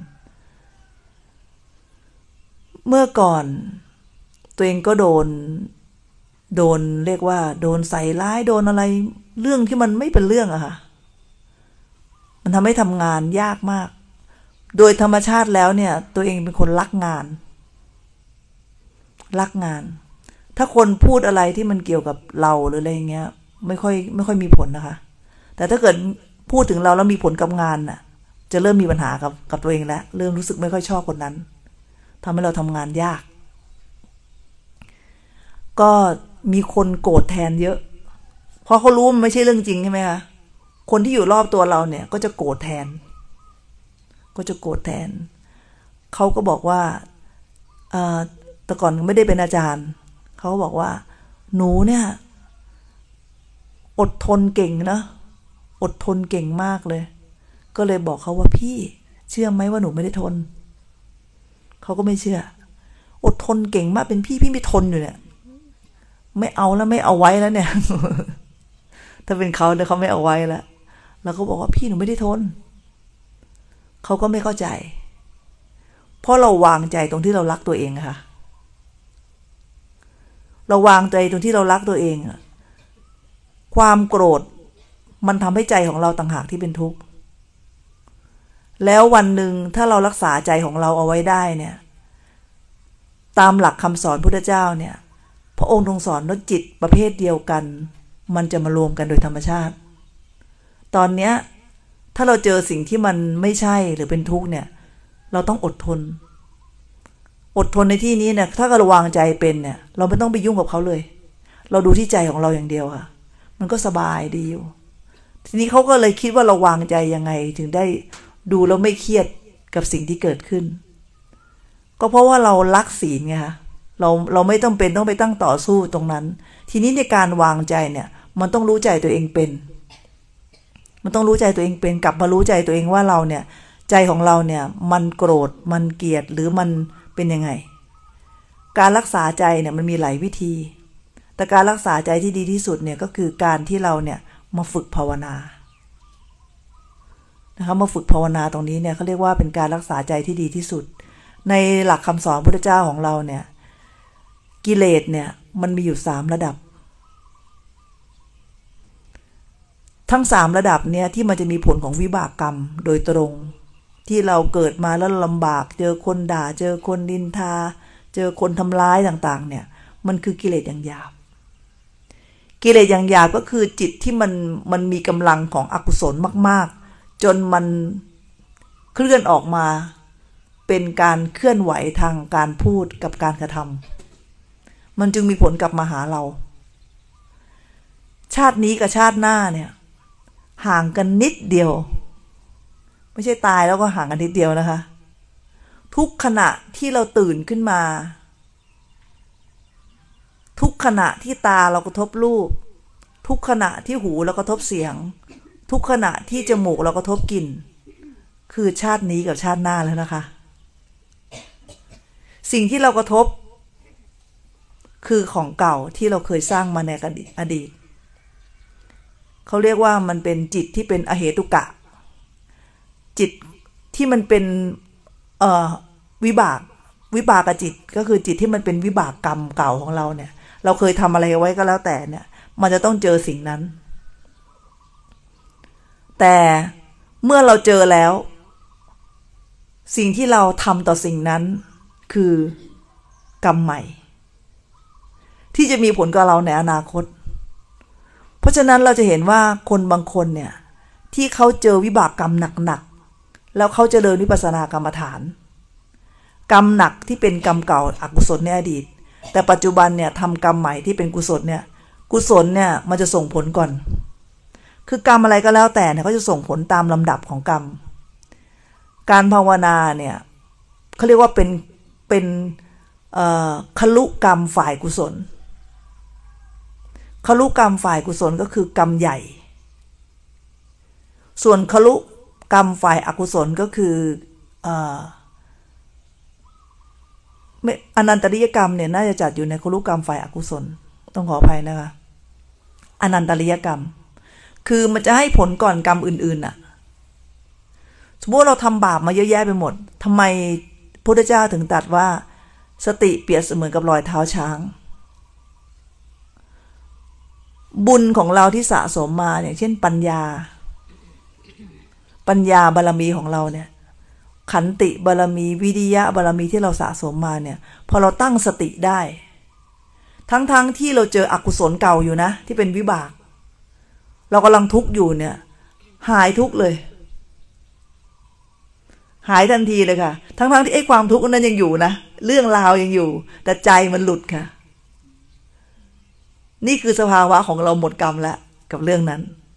เมื่อก่อนตัวเองก็โดนโดนเรียกว่าโดนใส่ร้ายโดนอะไรเรื่องที่มันไม่เป็นเรื่องอะค่ะมันทำให้ทำงานยากมากโดยธรรมชาติแล้วเนี่ยตัวเองเป็นคนรักงานรักงานถ้าคนพูดอะไรที่มันเกี่ยวกับเราหรืออะไรอย่างเงี้ยไม่ค่อยไม่ค่อยมีผลนะคะแต่ถ้าเกิดพูดถึงเราแล้วมีผลกับงานน่ะจะเริ่มมีปัญหากับกับตัวเองแล้วเริ่มรู้สึกไม่ค่อยชอบคนนั้นทำให้เราทำงานยากก็มีคนโกรธแทนเยอะเพราะเขารู้มันไม่ใช่เรื่องจริงใช่ไหมคะคนที่อยู่รอบตัวเราเนี่ยก็จะโกรธแทนก็จะโกรธแทนเขาก็บอกว่าเอ่อแต่ก่อนไม่ได้เป็นอาจารย์เขาบอกว่าหนูเนี่ยอดทนเก่งนะอดทนเก่งมากเลยก็เลยบอกเขาว่าพี่เชื่อไหมว่าหนูไม่ได้ทนเขาก็ไม่เชื่ออดทนเก่งมากเป็นพี่พี่ไม่ทนอยู่เนี่ยไม่เอาแล้วไม่เอาไว้แล้วเนี่ยถ้าเป็นเขาเนี่ยเขาไม่เอาไว้แล้วแล้วก็บอกว่าพี่หนูไม่ได้ทนเขาก็ไม่เข้าใจเพราะเราวางใจตรงที่เรารักตัวเองค่ะเราวางใจตรงที่เรารักตัวเองความโกรธมันทำให้ใจของเราต่างหากที่เป็นทุกข์แล้ววันหนึ่งถ้าเรารักษาใจของเราเอาไว้ได้เนี่ยตามหลักคำสอนพุทธเจ้าเนี่ยพระองค์ทรงสอนว่าจิตประเภทเดียวกันมันจะมารวมกันโดยธรรมชาติตอนเนี้ยถ้าเราเจอสิ่งที่มันไม่ใช่หรือเป็นทุกข์เนี่ยเราต้องอดทนอดทนในที่นี้เนี่ยถ้าเราวางใจเป็นเนี่ยเราไม่ต้องไปยุ่งกับเขาเลยเราดูที่ใจของเราอย่างเดียวค่ะมันก็สบายดีอยู่ทีนี้เขาก็เลยคิดว่าเราวางใจยังไงถึงได้ดูแล้วไม่เครียดกับสิ่งที่เกิดขึ้นก็เพราะว่าเรารักศีลไงคะเราเราไม่ต้องเป็นต้องไปตั้งต่อสู้ตรงนั้นทีนี้ในการวางใจเนี่ยมันต้องรู้ใจตัวเองเป็นมันต้องรู้ใจตัวเองเป็นกลับมารู้ใจตัวเองว่าเราเนี่ยใจของเราเนี่ยมันโกรธมันเกลียดหรือมันเป็นยังไงการรักษาใจเนี่ยมันมีหลายวิธีแต่การรักษาใจที่ดีที่สุดเนี่ยก็คือการที่เราเนี่ยมาฝึกภาวนานะคะมาฝึกภาวนาตรงนี้เนี่ยเขาเรียกว่าเป็นการรักษาใจที่ดีที่สุดในหลักคำสอนพุทธเจ้าของเราเนี่ยกิเลสเนี่ยมันมีอยู่สามระดับทั้งสามระดับเนี่ยที่มันจะมีผลของวิบากกรรมโดยตรงที่เราเกิดมาแล้วลำบากเจอคนด่าเจอคนนินทาเจอคนทำร้ายต่างๆเนี่ยมันคือกิเลสอย่างหยาบกิเลสอย่างหยาบก็คือจิตที่มันมันมีกำลังของอกุศลมากๆจนมันเคลื่อนออกมาเป็นการเคลื่อนไหวทางการพูดกับการกระทำมันจึงมีผลกลับมาหาเราชาตินี้กับชาติหน้าเนี่ยห่างกันนิดเดียวไม่ใช่ตายแล้วก็ห่างกันนิดเดียวนะคะทุกขณะที่เราตื่นขึ้นมาทุกขณะที่ตาเรากระทบรูปทุกขณะที่หูเรากระทบเสียงทุกขณะที่จมูกเรากระทบกลิ่นคือชาตินี้กับชาติหน้าแล้วนะคะสิ่งที่เรากระทบคือของเก่าที่เราเคยสร้างมาในอดีตเขาเรียกว่ามันเป็นจิตที่เป็นอเหตุกะจิตที่มันเป็นเอ่อวิบากวิบากจิตก็คือจิตที่มันเป็นวิบากกรรมเก่าของเราเนี่ยเราเคยทำอะไรไว้ก็แล้วแต่เนี่ยมันจะต้องเจอสิ่งนั้นแต่เมื่อเราเจอแล้วสิ่งที่เราทำต่อสิ่งนั้นคือกรรมใหม่ที่จะมีผลกับเราในอนาคตเพราะฉะนั้นเราจะเห็นว่าคนบางคนเนี่ยที่เขาเจอวิบากกรรมหนักๆแล้วเขาเจริญวิปัสสนากรรมฐานกรรมหนักที่เป็นกรรมเก่าอกุศลในอดีตแต่ปัจจุบันเนี่ยทำกรรมใหม่ที่เป็นกุศลเนี่ยกุศลเนี่ยมันจะส่งผลก่อนคือกรรมอะไรก็แล้วแต่เนี่ยเขาจะส่งผลตามลำดับของกรรมการภาวนาเนี่ยเขาเรียกว่าเป็นเป็นคลุกรรมฝ่ายกุศลคลุกรรมฝ่ายกุศลก็คือกรรมใหญ่ส่วนคลุกรรมฝ่ายอกุศลก็คืออนันตริยกรรมเนี่ยน่าจะจัดอยู่ในคลุกรรมฝ่ายอกุศลต้องขออภัยนะคะอนันตริยกรรมคือมันจะให้ผลก่อนกรรมอื่นๆน่ะสมมติเราทำบาปมาเยอะแยะไปหมดทำไมพระพุทธเจ้าถึงตรัสว่าสติเปรียบเสมือนกับรอยเท้าช้างบุญของเราที่สะสมมาอย่างเช่นปัญญาปัญญาบารมีของเราเนี่ยขันติบารมีวิริยะบารมีที่เราสะสมมาเนี่ยพอเราตั้งสติได้ทั้งๆ ท, ที่เราเจออกุศลเก่าอยู่นะที่เป็นวิบากเรากำลังทุกข์อยู่เนี่ยหายทุกข์เลยหายทันทีเลยค่ะทั้งๆ ที่ไอ้ความทุกข์นั้นยังอยู่นะเรื่องราวยังอยู่แต่ใจมันหลุดค่ะนี่คือสภาวะของเราหมดกรรมแล้วกับเรื่องนั้น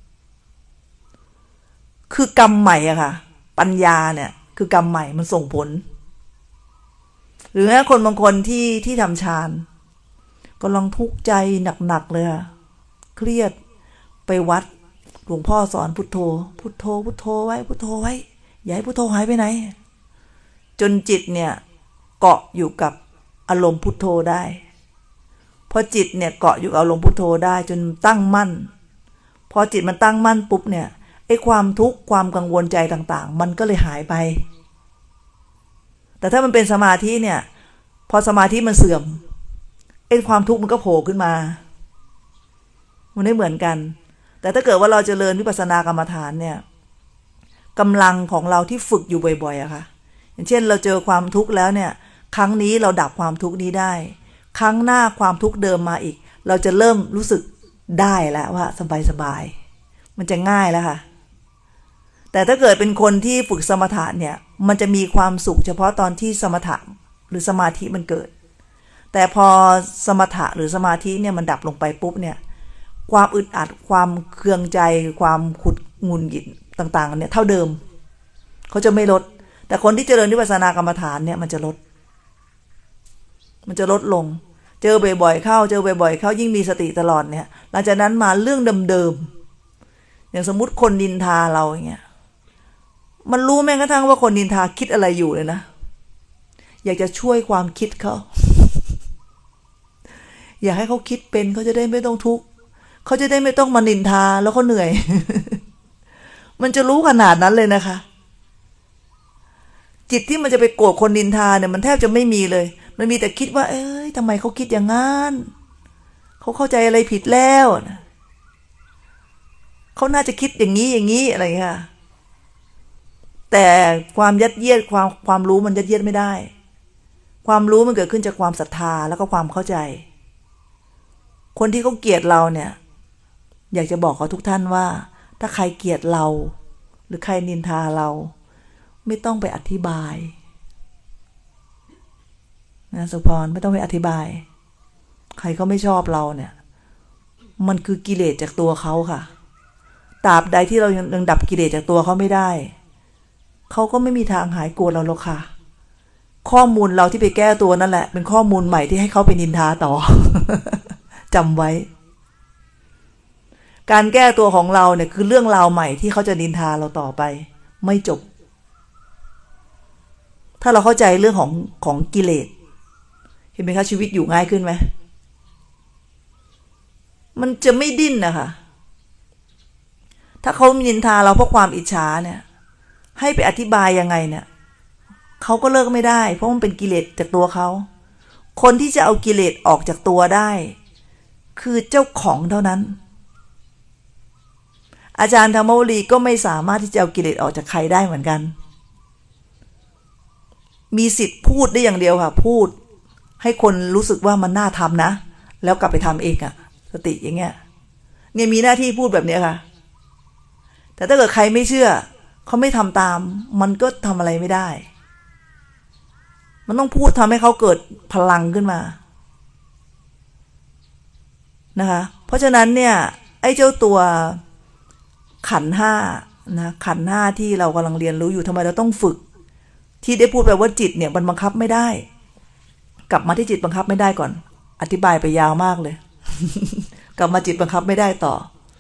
คือกรรมใหม่อะค่ะปัญญาเนี่ยคือกรรมใหม่มันส่งผลหรือแม้คนบางคนที่ที่ทำฌานกำลังทุกข์ใจหนักๆเลยค่ะเครียดไปวัดหลวงพ่อสอนพุทโธพุทโธพุทโธไว้พุทโธไว้อย่าให้พุทโธหายไปไหนจนจิตเนี่ยเกาะอยู่กับอารมณ์พุทโธได้พอจิตเนี่ยเกาะอยู่กับอารมณ์พุทโธได้จนตั้งมั่นพอจิตมันตั้งมั่นปุ๊บเนี่ยไอ้ความทุกข์ความกังวลใจต่างๆมันก็เลยหายไปแต่ถ้ามันเป็นสมาธิเนี่ยพอสมาธิมันเสื่อมไอ้ความทุกข์มันก็โผล่ขึ้นมามันไม่เหมือนกันแต่ถ้าเกิดว่าเราเจริญวิปัสสนากรรมฐานเนี่ยกำลังของเราที่ฝึกอยู่บ่อยๆอะค่ะอย่างเช่นเราเจอความทุกข์แล้วเนี่ยครั้งนี้เราดับความทุกข์นี้ได้ครั้งหน้าความทุกข์เดิมมาอีกเราจะเริ่มรู้สึกได้แล้วว่าสบายๆมันจะง่ายแล้วค่ะแต่ถ้าเกิดเป็นคนที่ฝึกสมถะเนี่ยมันจะมีความสุขเฉพาะตอนที่สมถะหรือสมาธิมันเกิดแต่พอสมถะหรือสมาธิเนี่ยมันดับลงไปปุ๊บเนี่ยความอึดอัดความเคืองใจความขุดงุนหงิดต่างๆเนี่ยเท่าเดิมเขาจะไม่ลดแต่คนที่เจริญวิปัสสนากรรมฐานเนี่ยมันจะลดมันจะลดลงเจอบ่อยๆเข้าเจอบ่อยๆเข้ายิ่งมีสติตลอดเนี่ยหลังจากนั้นมาเรื่องเดิมๆอย่างสมมุติคนนินทาเราอย่างเงี้ยมันรู้แม้กระทั่งว่าคนนินทาคิดอะไรอยู่เลยนะอยากจะช่วยความคิดเขาอยากให้เขาคิดเป็นเขาจะได้ไม่ต้องทุกข์เขาจะได้ไม่ต้องมานินทาแล้วเขาเหนื่อย มันจะรู้ขนาดนั้นเลยนะคะจิตที่มันจะไปโกรธคนนินทาเนี่ยมันแทบจะไม่มีเลยมันมีแต่คิดว่าเอ้ยทำไมเขาคิดอย่างนั้นเขาเข้าใจอะไรผิดแล้วเขาน่าจะคิดอย่างนี้อย่างนี้อะไรอย่างเงี้ยแต่ความยัดเยียดความความรู้มันยัดเยียดไม่ได้ความรู้มันเกิดขึ้นจากความศรัทธาแล้วก็ความเข้าใจคนที่เขาเกลียดเราเนี่ยอยากจะบอกเขาทุกท่านว่าถ้าใครเกลียดเราหรือใครนินทาเราไม่ต้องไปอธิบายนะสุพรไม่ต้องไปอธิบายใครเขาไม่ชอบเราเนี่ยมันคือกิเลสจากตัวเขาค่ะตราบใดที่เรายังดับกิเลสจากตัวเขาไม่ได้เขาก็ไม่มีทางหายโกรธเราหรอกค่ะข้อมูลเราที่ไปแก้ตัวนั่นแหละเป็นข้อมูลใหม่ที่ให้เขาไปนินทาต่อจำไว้การแก้ตัวของเราเนี่ยคือเรื่องราวใหม่ที่เขาจะนินทาเราต่อไปไม่จบถ้าเราเข้าใจเรื่องของของกิเลสเห็นไหมคะชีวิตอยู่ง่ายขึ้นไหมมันจะไม่ดิ้นนะคะถ้าเขานินทาเราเพราะความอิจฉาเนี่ยให้ไปอธิบายยังไงเนี่ยเขาก็เลิกไม่ได้เพราะมันเป็นกิเลสจากตัวเขาคนที่จะเอากิเลสออกจากตัวได้คือเจ้าของเท่านั้นอาจารย์ธรรมวลีก็ไม่สามารถที่จะเอากิเลสออกจากใครได้เหมือนกันมีสิทธิ์พูดได้อย่างเดียวค่ะพูดให้คนรู้สึกว่ามันน่าทำนะแล้วกลับไปทำเองอะสติอย่างเงี้ยเนี่ยมีหน้าที่พูดแบบนี้ค่ะแต่ถ้าเกิดใครไม่เชื่อเขาไม่ทำตามมันก็ทำอะไรไม่ได้มันต้องพูดทำให้เขาเกิดพลังขึ้นมานะคะเพราะฉะนั้นเนี่ยไอ้เจ้าตัวขันธ์ห้านะขันธ์ห้าที่เรากำลังเรียนรู้อยู่ทำไมเราต้องฝึกที่ได้พูดไปว่าจิตเนี่ยมันบังคับไม่ได้กลับมาที่จิตบังคับไม่ได้ก่อนอธิบายไปยาวมากเลย กลับมาจิตบังคับไม่ได้ต่อ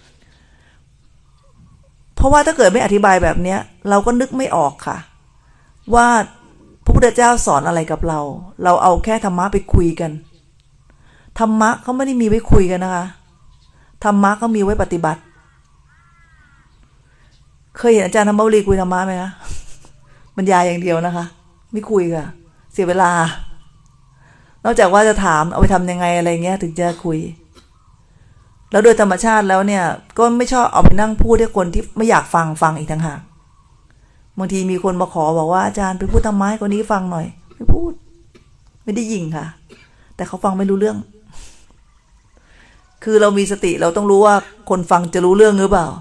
เพราะว่าถ้าเกิดไม่อธิบายแบบนี้เราก็นึกไม่ออกค่ะว่าพระพุทธเจ้าสอนอะไรกับเราเราเอาแค่ธรรมะไปคุยกันธรรมะเขาไม่ได้มีไว้คุยกันนะคะธรรมะเขามีไว้ปฏิบัติเคยเห็นอาจารย์ธรรมวลีคุยธรรมะไหมคะบรรยายอย่างเดียวนะคะไม่คุยค่ะเสียเวลานอกจากว่าจะถามเอาไปทำยังไงอะไรเงี้ยถึงจะคุยแล้วโดยธรรมชาติแล้วเนี่ยก็ไม่ชอบเอาไปนั่งพูดให้คนที่ไม่อยากฟังฟังอีกต่างหากบางทีมีคนมาขอบอกว่าอาจารย์ไปพูดธรรมะให้คนนี้ฟังหน่อยไม่พูดไม่ได้ยิงค่ะแต่เขาฟังไม่รู้เรื่องคือเรามีสติเราต้องรู้ว่าคนฟังจะรู้เรื่องหรือเปล่า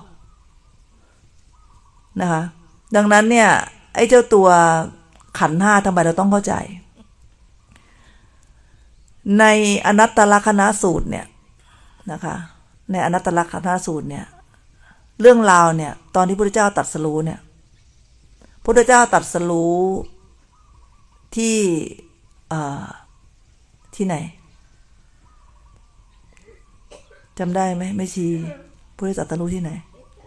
นะคะดังนั้นเนี่ยไอ้เจ้าตัวขันธ์ห้าทำไมเราต้องเข้าใจในอนัตตลักขณสูตรเนี่ยนะคะในอนัตตลักขณสูตรเนี่ยเรื่องราวเนี่ยตอนที่พระพุทธเจ้าตรัสรู้เนี่ยพระพุทธเจ้าตรัสรู้ที่ที่ไหนจำได้ไหมไม่ชีพระพุทธเจ้าตรัสรู้ที่ไหน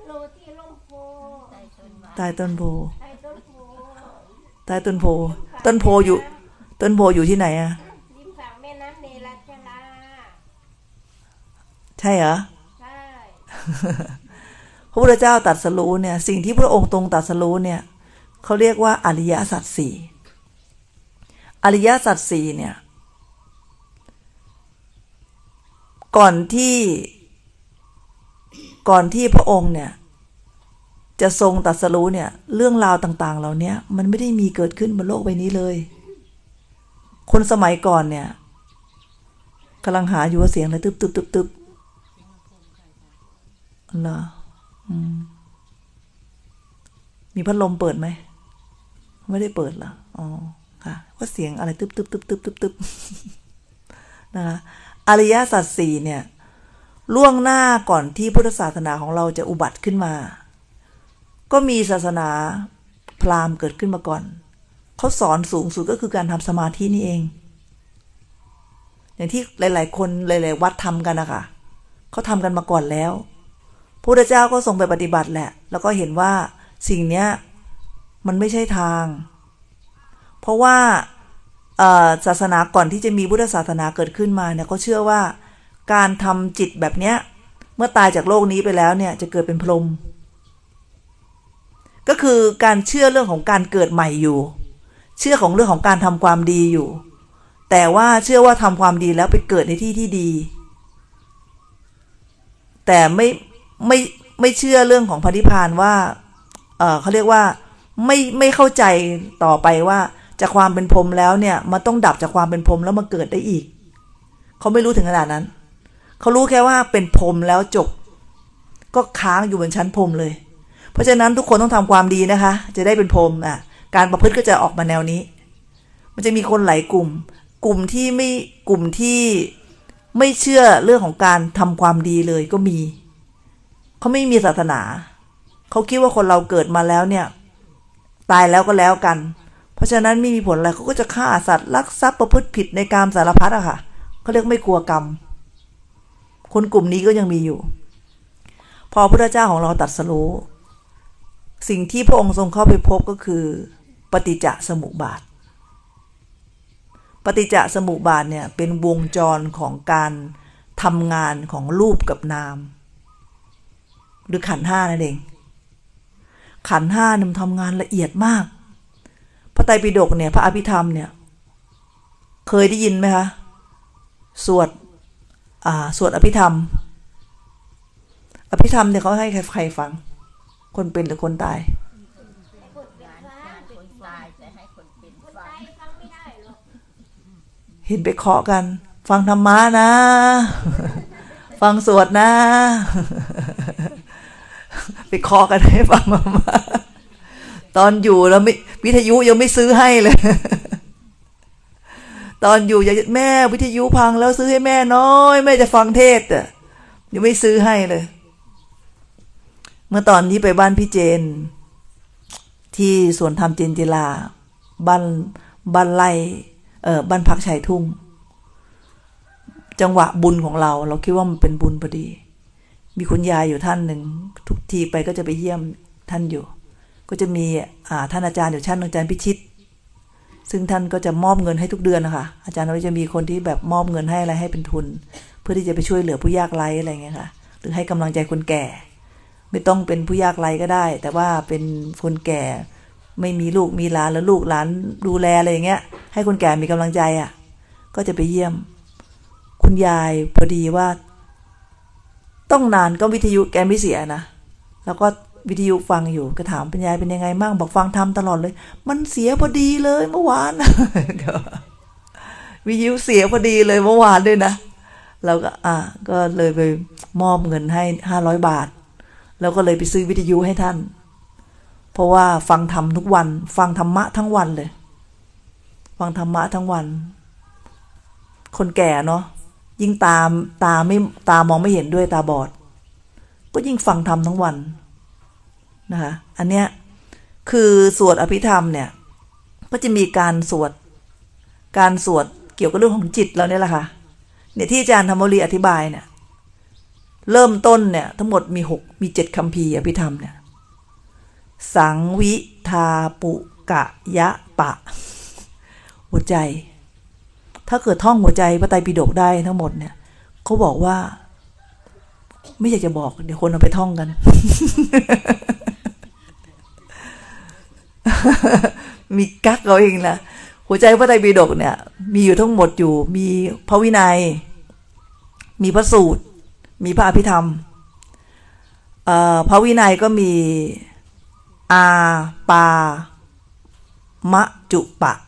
ใต้ต้นโพใต้ต้นโพต้นโพอยู่ต้นโพอยู่ที่ไหนอะริมฝั่งแม่น้ำเนรัญชราใช่เหรอใช่พระพุทธเจ้าตรัสรู้เนี่ยสิ่งที่พระองค์ทรงตรัสรู้เนี่ยเขาเรียกว่าอริยสัจสี่อริยสัจสี่เนี่ยก่อนที่ก่อนที่พระองค์เนี่ยจะทรงตรัสรู้เนี่ยเรื่องราวต่างๆเหล่านี้มันไม่ได้มีเกิดขึ้นบนโลกใบนี้เลยคนสมัยก่อนเนี่ยกำลังหาอยู่ว่าเสียงอะไรตึ๊บตึ๊บตึ๊บตึ๊บเหรอมีพัดลมเปิดไหมไม่ได้เปิดเหรออ๋อค่ะว่าเสียงอะไรตึ๊บตึ๊บตึ๊บตึ๊บตึ๊บตึ๊บนะคะอริยสัจสี่เนี่ยล่วงหน้าก่อนที่พุทธศาสนาของเราจะอุบัติขึ้นมาก็มีศาสนาพราหมณ์เกิดขึ้นมาก่อนเขาสอนสูงสุดก็คือการทำสมาธินี่เองอย่างที่หลายๆคนหลายๆวัดทำกันนะคะเขาทำกันมาก่อนแล้วพระพุทธเจ้าก็ทรงไปปฏิบัติแหละแล้วก็เห็นว่าสิ่งเนี้ยมันไม่ใช่ทางเพราะว่าศาสนาก่อนที่จะมีพุทธศาสนาเกิดขึ้นมาเนี่ยเขาเชื่อว่าการทำจิตแบบเนี้ยเมื่อตายจากโลกนี้ไปแล้วเนี่ยจะเกิดเป็นพรหมก็คือการเชื่อเรื่องของการเกิดใหม่อยู่เชื่อของเรื่องของการทำความดีอยู่แต่ว่าเชื่อว่าทำความดีแล้วไปเกิดในที่ที่ดีแต่ไม่ไม่ไม่เชื่อเรื่องของพระนิพพานว่าเออเขาเรียกว่าไม่ไม่เข้าใจต่อไปว่าจากความเป็นพรหมแล้วเนี่ยมันต้องดับจากความเป็นพรหมแล้วมาเกิดได้อีกเขาไม่รู้ถึงขนาดนั้นเขารู้แค่ว่าเป็นพรหมแล้วจบก็ค้างอยู่บนชั้นพรหมเลยเพราะฉะนั้นทุกคนต้องทำความดีนะคะจะได้เป็นพรหมอ่ะการประพฤติก็จะออกมาแนวนี้มันจะมีคนหลายกลุ่มกลุ่มที่ไม่กลุ่มที่ไม่เชื่อเรื่องของการทำความดีเลยก็มีเขาไม่มีศาสนาเขาคิดว่าคนเราเกิดมาแล้วเนี่ยตายแล้วก็แล้วกันเพราะฉะนั้นไม่มีผลอะไรเขาก็จะฆ่าสัตว์ลักทรัพย์ประพฤติผิดในกามสารพัดอะค่ะเขาเรียกไม่กลัวกรรมคนกลุ่มนี้ก็ยังมีอยู่พอพระพุทธเจ้าของเราตรัสรู้สิ่งที่พระองค์ทรงเข้าไปพบก็คือปฏิจจสมุปบาทปฏิจจสมุปบาทเนี่ยเป็นวงจรของการทำงานของรูปกับนามหรือขันธ์ห้านั่นเองขันธ์ห้ามันทำงานละเอียดมากพระไตรปิฎกเนี่ยพระอภิธรรมเนี่ยเคยได้ยินไหมคะสวดอ่าสวดอภิธรรมอภิธรรมเนี่ยเขาให้ใครฟังคนเป็นหรือคนตายเห็นไปเคาะกันฟังธรรมะนะฟังสวดนะไปเคาะกันให้ฟังมาตอนอยู่แล้วไม่วิทยุยังไม่ซื้อให้เลยตอนอยู่อย่าแม่วิทยุพังแล้วซื้อให้แม่น้อยแม่จะฟังเทศอ่ะยังไม่ซื้อให้เลยเมื่อตอนนี้ไปบ้านพี่เจนที่สวนธรรมเจนจิลาบ้านบ้านไร่เออบ้านพักชายทุ่งจังหวะบุญของเราเราคิดว่ามันเป็นบุญพอดีมีคุณยายอยู่ท่านหนึ่งทุกทีไปก็จะไปเยี่ยมท่านอยู่ก็จะมีอ่าท่านอาจารย์อยู่ท่านอาจารย์พิชิตซึ่งท่านก็จะมอบเงินให้ทุกเดือนนะคะอาจารย์ก็จะมีคนที่แบบมอบเงินให้อะไรให้เป็นทุนเพื่อที่จะไปช่วยเหลือผู้ยากไร้อะไรเงี้ยค่ะหรือให้กำลังใจคนแก่ไม่ต้องเป็นผู้ยากไร้ก็ได้แต่ว่าเป็นคนแก่ไม่มีลูกมีหลานแล้วลูกหลานดูแลอะไรอย่างเงี้ยให้คนแก่มีกำลังใจอ่ะก็จะไปเยี่ยมคุณยายพอดีว่าต้องนานก็วิทยุแกไม่เสียนะแล้วก็วิทยุฟังอยู่ก็ถามเป็นยายเป็นยังไงบ้างบอกฟังทำตลอดเลยมันเสียพอดีเลยเมื่อวานวิทยุเสียพอดีเลยเมื่อวานด้วยนะเราก็อ่ะก็เลยไปมอบเงินให้ห้าร้อยบาทแล้วก็เลยไปซื้อวิทยุให้ท่านเพราะว่าฟังธรรมทุกวันฟังธรรมะทั้งวันเลยฟังธรรมะทั้งวันคนแก่เนาะยิ่งตาตาไม่ตามองไม่เห็นด้วยตาบอดก็ยิ่งฟังธรรมทั้งวันนะคะอันเนี้ยคือสวดอภิธรรมเนี่ยก็จะมีการสวดการสวดเกี่ยวกับเรื่องของจิตเราเนี่ยแหละค่ะเนี่ยที่อาจารย์ธรรมวลีอธิบายเนี่ยเริ่มต้นเนี่ยทั้งหมดมีหกมีเจ็ดคัมภีร์อภิธรรมเนี่ยสังวิทาปุกะยะปะหัวใจถ้าเกิดท่องหัวใจพระไตรปิฎกได้ทั้งหมดเนี่ยเขาบอกว่าไม่อยากจะบอกเดี๋ยวคนเอาไปท่องกัน มีกักเราเองนะหัวใจพระไตรปิฎกเนี่ยมีอยู่ทั้งหมดอยู่มีพระวินัยมีพระสูตรมีพระอภิธรรมพระวินัยก็มีอาปามะจุปะ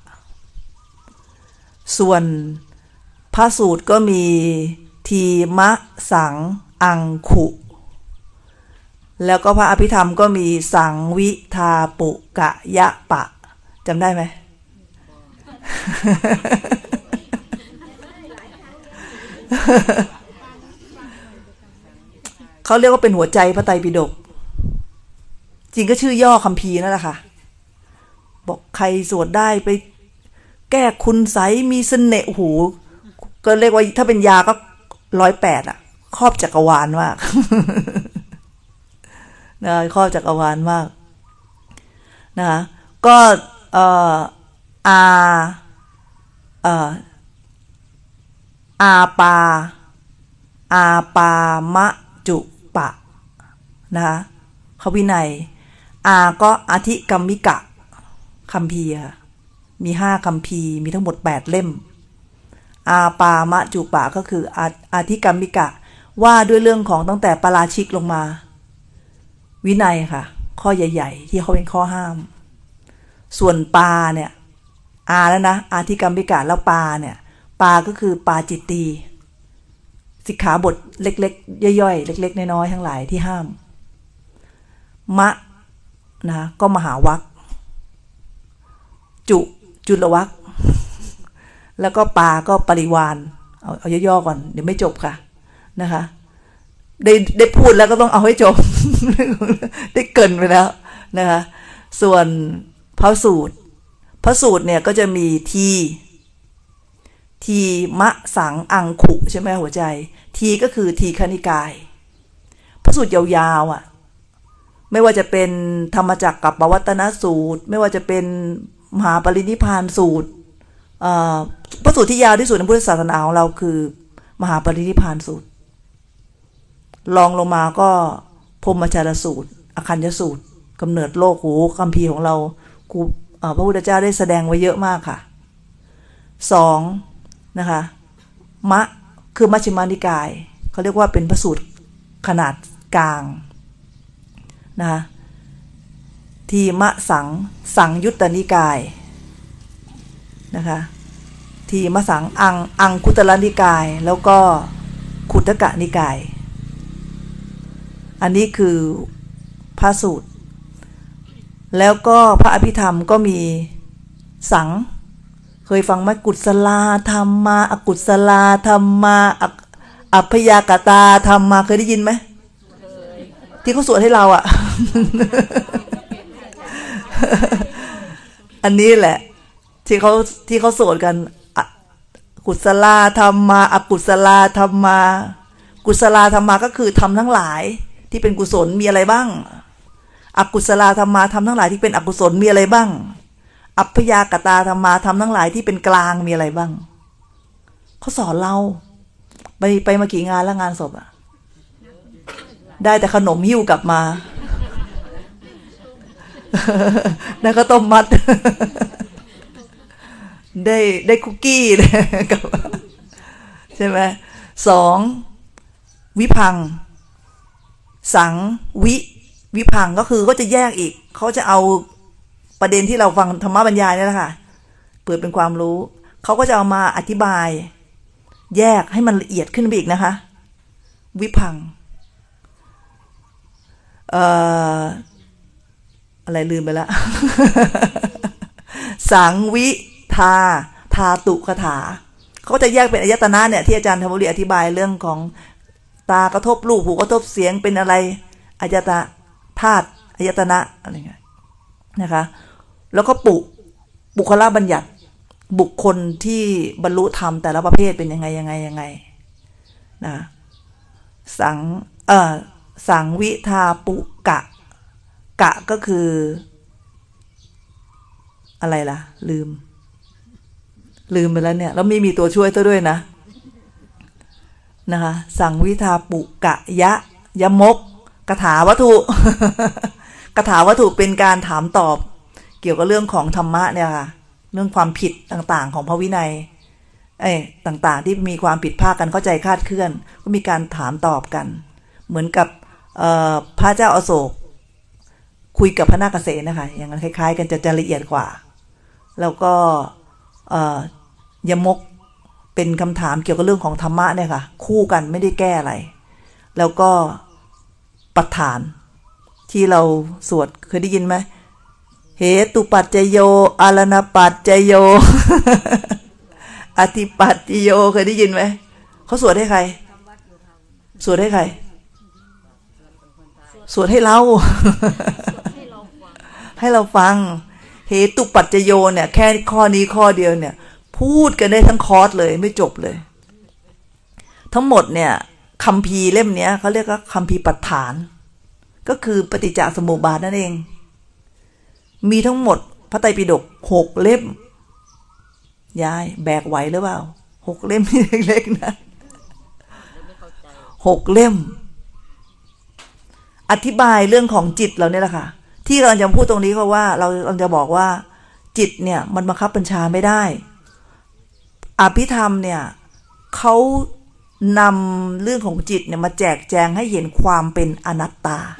ส่วนพระสูตรก็มีทีมะสังอังขุแล้วก็พระอภิธรรมก็มีสังวิทาปุกะยะปะจำได้ไหม เขาเรียกว่าเป็นหัวใจพระไตรปิฎกจริงก็ชื่อย่อคัมภีร์นั่นแหละค่ะบอกใครสวดได้ไปแก้คุณไสมีเสน่ห์โอ้โหก็เรียกว่าถ้าเป็นยาก็ร้อยแปดอ่ะครอบจักรวาลมากนะครอบจักรวาลมากนะคะก็เอ่ออาเอ่ออาปาอาปามะจุปะนะคะพระวินัยอาก็อธิกรรมิกะคัมภีร์มีห้าคัมภีร์มีทั้งหมดแปดเล่มอาปามะจุปะก็คืออธิกรรมิกะว่าด้วยเรื่องของตั้งแต่ปาราชิกลงมาวินัยค่ะข้อใหญ่ๆที่เขาเป็นข้อห้ามส่วนปาเนี่ยอาแล้วนะอธิกรรมิกะแล้วปาเนี่ยปาก็คือปาจิตตีสิกขาบทเล็กๆย่อยๆเล็กๆน้อยๆทั้งหลายที่ห้ามมะนะก็มหาวัคจุจุลวัคแล้วก็ปาก็ปริวารเอาเอาย่อๆก่อนเดี๋ยวไม่จบค่ะนะคะได้ได้พูดแล้วก็ต้องเอาให้จบ ได้เกินไปแล้วนะคะส่วนพระสูตรพระสูตรเนี่ยก็จะมีทีทีมะสังอังขุใช่ไหมหัวใจทีก็คือทีฆนิกายพระสูตรยาวๆอ่ะไม่ว่าจะเป็นธรรมจักรกับปวัตตนสูตรไม่ว่าจะเป็นมหาปรินิพพานสูตรพระสูตรที่ยาวที่สุดในพุทธศาสนาของเราคือมหาปรินิพพานสูตรลองลงมาก็พรหมจารสูตรอคัญญสูตรกำเนิดโลกหูคัมภีร์ของเราครูพระพุทธเจ้าได้แสดงไว้เยอะมากค่ะสองนะคะมะคือมัชฌิมานิกายเขาเรียกว่าเป็นพระสูตรขนาดกลางนะคะทีมะสังสังยุตตนิกายนะคะทีมะสังอังอังคุตรนิกายแล้วก็ขุทกนิกายอันนี้คือพระสูตรแล้วก็พระอภิธรรมก็มีสังเคยฟังไหมกุศลธรรมาอกุศลธรรมาอัพพยากตาธรรมมาเคยได้ยินไหมที่เขาสวดให้เราอ่ะ อันนี้แหละที่เขาที่เขาสวดกันกุศลธรรมาอกุศลธรรมากุศลธรรมาก็คือธรรมทั้งหลายที่เป็นกุศลมีอะไรบ้างอกุศลธรรมาธรรมทั้งหลายที่เป็นอกุศลมีอะไรบ้างอัพยากตาธรรมาธรรมทั้งหลายที่เป็นกลางมีอะไรบ้างเขาสอนเราไปไปมากี่งานแล้วงานศพอะได้แต่ขนมหิ้วกลับมาได้ข้าวต้มมัดได้ได้คุกกี้กลับมาใช่ไหมสองวิพังสังวิวิพังก็คือก็จะแยกอีกเขาจะเอาประเด็นที่เราฟังธรรมบรรยายนี่แหละค่ะเปิดเป็นความรู้เขาก็จะเอามาอธิบายแยกให้มันละเอียดขึ้นไปอีกนะคะวิพังเอ่ออะไรลืมไปละ สังวิทาทาตุคถาเขาจะแยกเป็นอายตนะเนี่ยที่อาจารย์ธรรมบุรีอธิบายเรื่องของตากระทบรูปหูกระทบเสียงเป็นอะไรอายตนะธาตุอายตนะอะไรเงี้ยนะคะแล้วก็ปุบุคลบัญญัติบุคคลที่บรรลุธรรมแต่ละประเภทเป็นยังไงยังไงยังไงนะสังเอ่อสังวิทาปุกะกะก็คืออะไรล่ะลืมลืมไปแล้วเนี่ยแล้วไม่มีตัวช่วยตัวด้วยนะนะคะสังวิทาปุกะยะยมกกถาวัตถุ กถาวัตถุเป็นการถามตอบเกี่ยวกับเรื่องของธรรมะเนี่ยค่ะเรื่องความผิดต่างๆของพระวินัยเอ้ต่างๆที่มีความผิดพลาดกันเข้าใจคลาดเคลื่อนก็มีการถามตอบกันเหมือนกับพระเจ้าอโศกคุยกับพระนาคเษนนะคะอย่างนั้นคล้ายๆกันจะจะละเอียดกว่าแล้วก็ยมกเป็นคำถามเกี่ยวกับเรื่องของธรรมะเนี่ยค่ะคู่กันไม่ได้แก้อะไรแล้วก็ปัฏฐานที่เราสวดเคยได้ยินไหมเหตุปัจจโยอาลนปัจจโย อธิปัจจโยเคยได้ยินไหมเขาสวดให้ใครสวดให้ใครสวดให้เรา ให้เราฟังเหตุปัจจโยเนี่ยแค่ข้อนี้ข้อเดียวเนี่ยพูดกันได้ทั้งคอร์สเลยไม่จบเลยทั้งหมดเนี่ยคัมภีร์เล่มเนี้ยเขาเรียกว่าคัมภีร์ปัฏฐานก็คือปฏิจจสมุปบาทนั่นเองมีทั้งหมดพระไตรปิฎกหกเล่มยายแบกไหวหรือเปล่าหกเล่มเล็กๆนะหกเล่มอธิบายเรื่องของจิตเราเนี่ยแหละค่ะที่เราจะพูดตรงนี้เพราะว่าเราเราจะบอกว่าจิตเนี่ยมันบังคับบัญชาไม่ได้อภิธรรมเนี่ยเขานำเรื่องของจิตเนี่ยมาแจกแจงให้เห็นความเป็นอนัตตา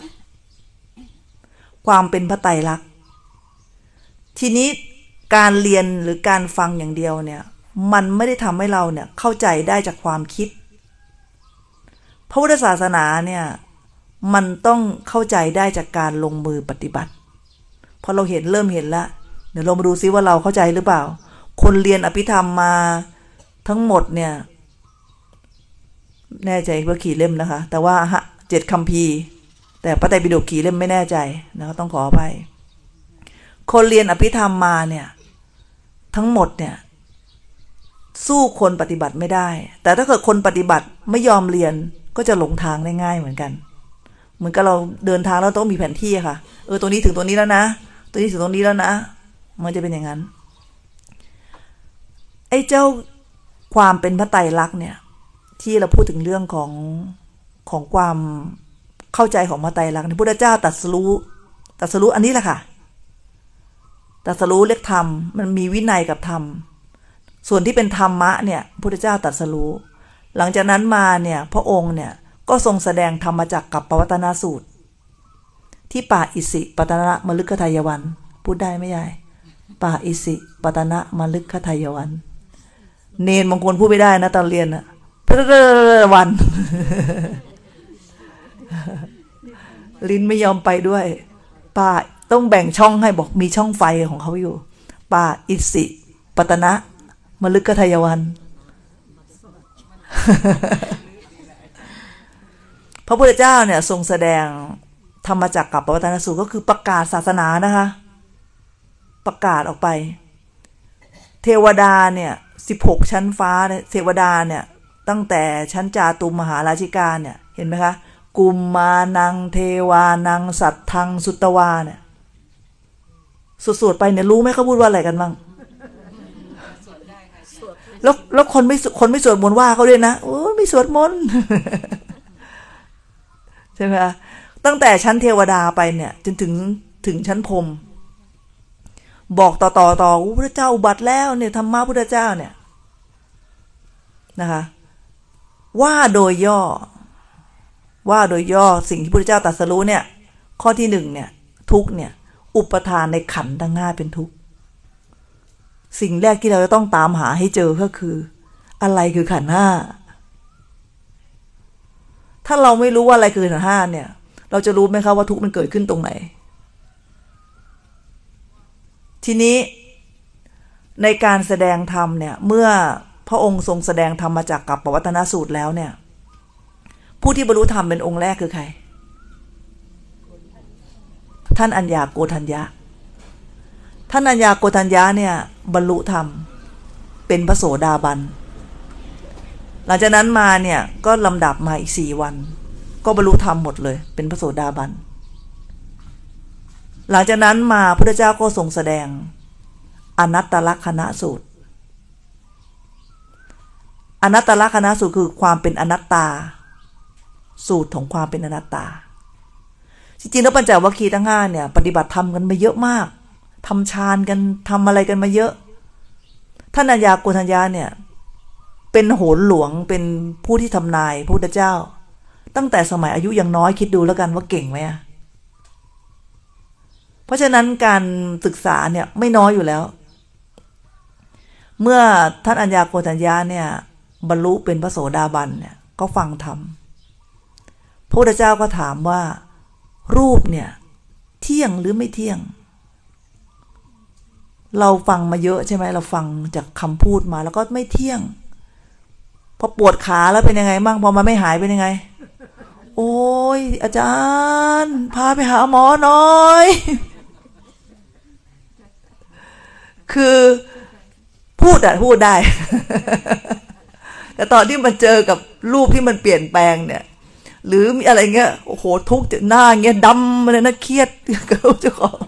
ความเป็นพระไตรลักษณ์ทีนี้การเรียนหรือการฟังอย่างเดียวเนี่ยมันไม่ได้ทำให้เราเนี่ยเข้าใจได้จากความคิดพระพุทธศาสนาเนี่ยมันต้องเข้าใจได้จากการลงมือปฏิบัติพอเราเห็นเริ่มเห็นแล้วเดี๋ยวเรามาดูซิว่าเราเข้าใจหรือเปล่าคนเรียนอภิธรรมมาทั้งหมดเนี่ยแน่ใจว่ากี่เล่มนะคะแต่ว่าเจ็ดคัมภีร์แต่พระไตรปิฎกกี่เล่มไม่แน่ใจนะต้องขออภัยคนเรียนอภิธรรมมาเนี่ยทั้งหมดเนี่ยสู้คนปฏิบัติไม่ได้แต่ถ้าเกิดคนปฏิบัติไม่ยอมเรียนก็จะหลงทางได้ง่ายเหมือนกันเหมือนกับเราเดินทางแล้วต้องมีแผนที่ค่ะเออตัวนี้ถึงตัวนี้แล้วนะตัวนี้ถึงตรงนี้แล้วนะมันจะเป็นอย่างนั้นไอ้เจ้าความเป็นพระไตรลักษณ์เนี่ยที่เราพูดถึงเรื่องของของความเข้าใจของพระไตรลักษณ์พระพุทธเจ้าตรัสรู้ตรัสรู้อันนี้แหละค่ะตรัสรู้เรียกธรรมมันมีวินัยกับธรรมส่วนที่เป็นธรรมะเนี่ยพระพุทธเจ้าตรัสรู้หลังจากนั้นมาเนี่ยพระองค์เนี่ยก็ทรงแสดงธรรมจักรกับปวัตตนสูตรที่ป่าอิสิปตนะมฤคทายวันพูดได้ไหมยายป่าอิสิปตนะมฤคทายวันเนนบางคนพูดไม่ได้นะตอนเรียนนะวัน ลิ้นไม่ยอมไปด้วยป่าต้องแบ่งช่องให้บอกมีช่องไฟของเขาอยู่ป่าอิสิปตนะมฤคทายวัน พระพุทธเจ้าเนี่ยทรงแสดงธรรมจักรกับปวัตตนสูตรก็คือประกาศศาสนานะคะประกาศออกไปเทวดาเนี่ยสิบหกชั้นฟ้าเทวดาเนี่ยตั้งแต่ชั้นจาตุมมหาราชิกาเนี่ยเห็นไหมคะกุมมานังเทวานังสัตทังสุตวาเนี่ยสวดๆไปเนี่ยรู้ไหมเขาพูดว่าอะไรกันบ้างแล้วแล้วคนไม่คนไม่สวดมนต์ว่าเขาด้วยนะโอ้ไม่สวดมนต์ ใช่ไหมคะตั้งแต่ชั้นเทวดาไปเนี่ยจนถึงถึงชั้นพรหมบอกต่อต่อต่อพระเจ้าอุบัติแล้วเนี่ยธรรมะพุทธเจ้าเนี่ยนะคะว่าโดยย่อว่าโดยย่อสิ่งที่พระเจ้าตรัสรู้เนี่ยข้อที่หนึ่งเนี่ยทุกเนี่ยอุปทานในขันธ์ทั้งห้าเป็นทุกข์สิ่งแรกที่เราจะต้องตามหาให้เจอก็คืออะไรคือขันธ์ห้าถ้าเราไม่รู้ว่าอะไรคือขันธ์ห้าเนี่ยเราจะรู้ไหมคะว่าทุกข์มันเกิดขึ้นตรงไหนทีนี้ในการแสดงธรรมเนี่ยเมื่อพระองค์ทรงแสดงธรรมมาจากกับปวัตตนสูตรแล้วเนี่ยผู้ที่บรรลุธรรมเป็นองค์แรกคือใครท่านอัญญาโกฏัญญะท่านอัญญาโกฏัญญะเนี่ยบรรลุธรรมเป็นพระโสดาบันหลังจากนั้นมาเนี่ยก็ลำดับมาอีกสี่วันก็บรรลุธรรมหมดเลยเป็นพระโสดาบันหลังจากนั้นมาพระพุทธเจ้าก็ทรงแสดงอนัตตลักขณสูตรอนัตตลักขณสูตรคือความเป็นอนัตตาสูตรของความเป็นอนัตตาจริงๆแล้วปัญจวัคคีย์ทั้งห้าเนี่ยปฏิบัติธรรมกันมาเยอะมากทำฌานกันทำอะไรกันมาเยอะท่านอัญญาโกฏัญญะเนี่ยเป็นโหรหลวงเป็นผู้ที่ทำนายพระพุทธเจ้าตั้งแต่สมัยอายุยังน้อยคิดดูแล้วกันว่าเก่งไหมอะเพราะฉะนั้นการศึกษาเนี่ยไม่น้อยอยู่แล้วเมื่อท่านอัญญาโกฏัญญะเนี่ยบรรลุเป็นพระโสดาบันเนี่ยก็ฟังธรรมพระพุทธเจ้าก็ถามว่ารูปเนี่ยเที่ยงหรือไม่เที่ยงเราฟังมาเยอะใช่ไหมเราฟังจากคำพูดมาแล้วก็ไม่เที่ยงพอปวดขาแล้วเป็นยังไงบ้างพอมาไม่หายเป็นยังไงโอ้ยอาจารย์พาไปหาหมอหน่อยคือพูดอะพูดได้ แต่ตอนที่มันเจอกับรูปที่มันเปลี่ยนแปลงเนี่ยหรือมีอะไรเงี้ยโอ้โหทุกข์หน้าเงี้ยดำมาเลยนะเครียดก็เจ้าของ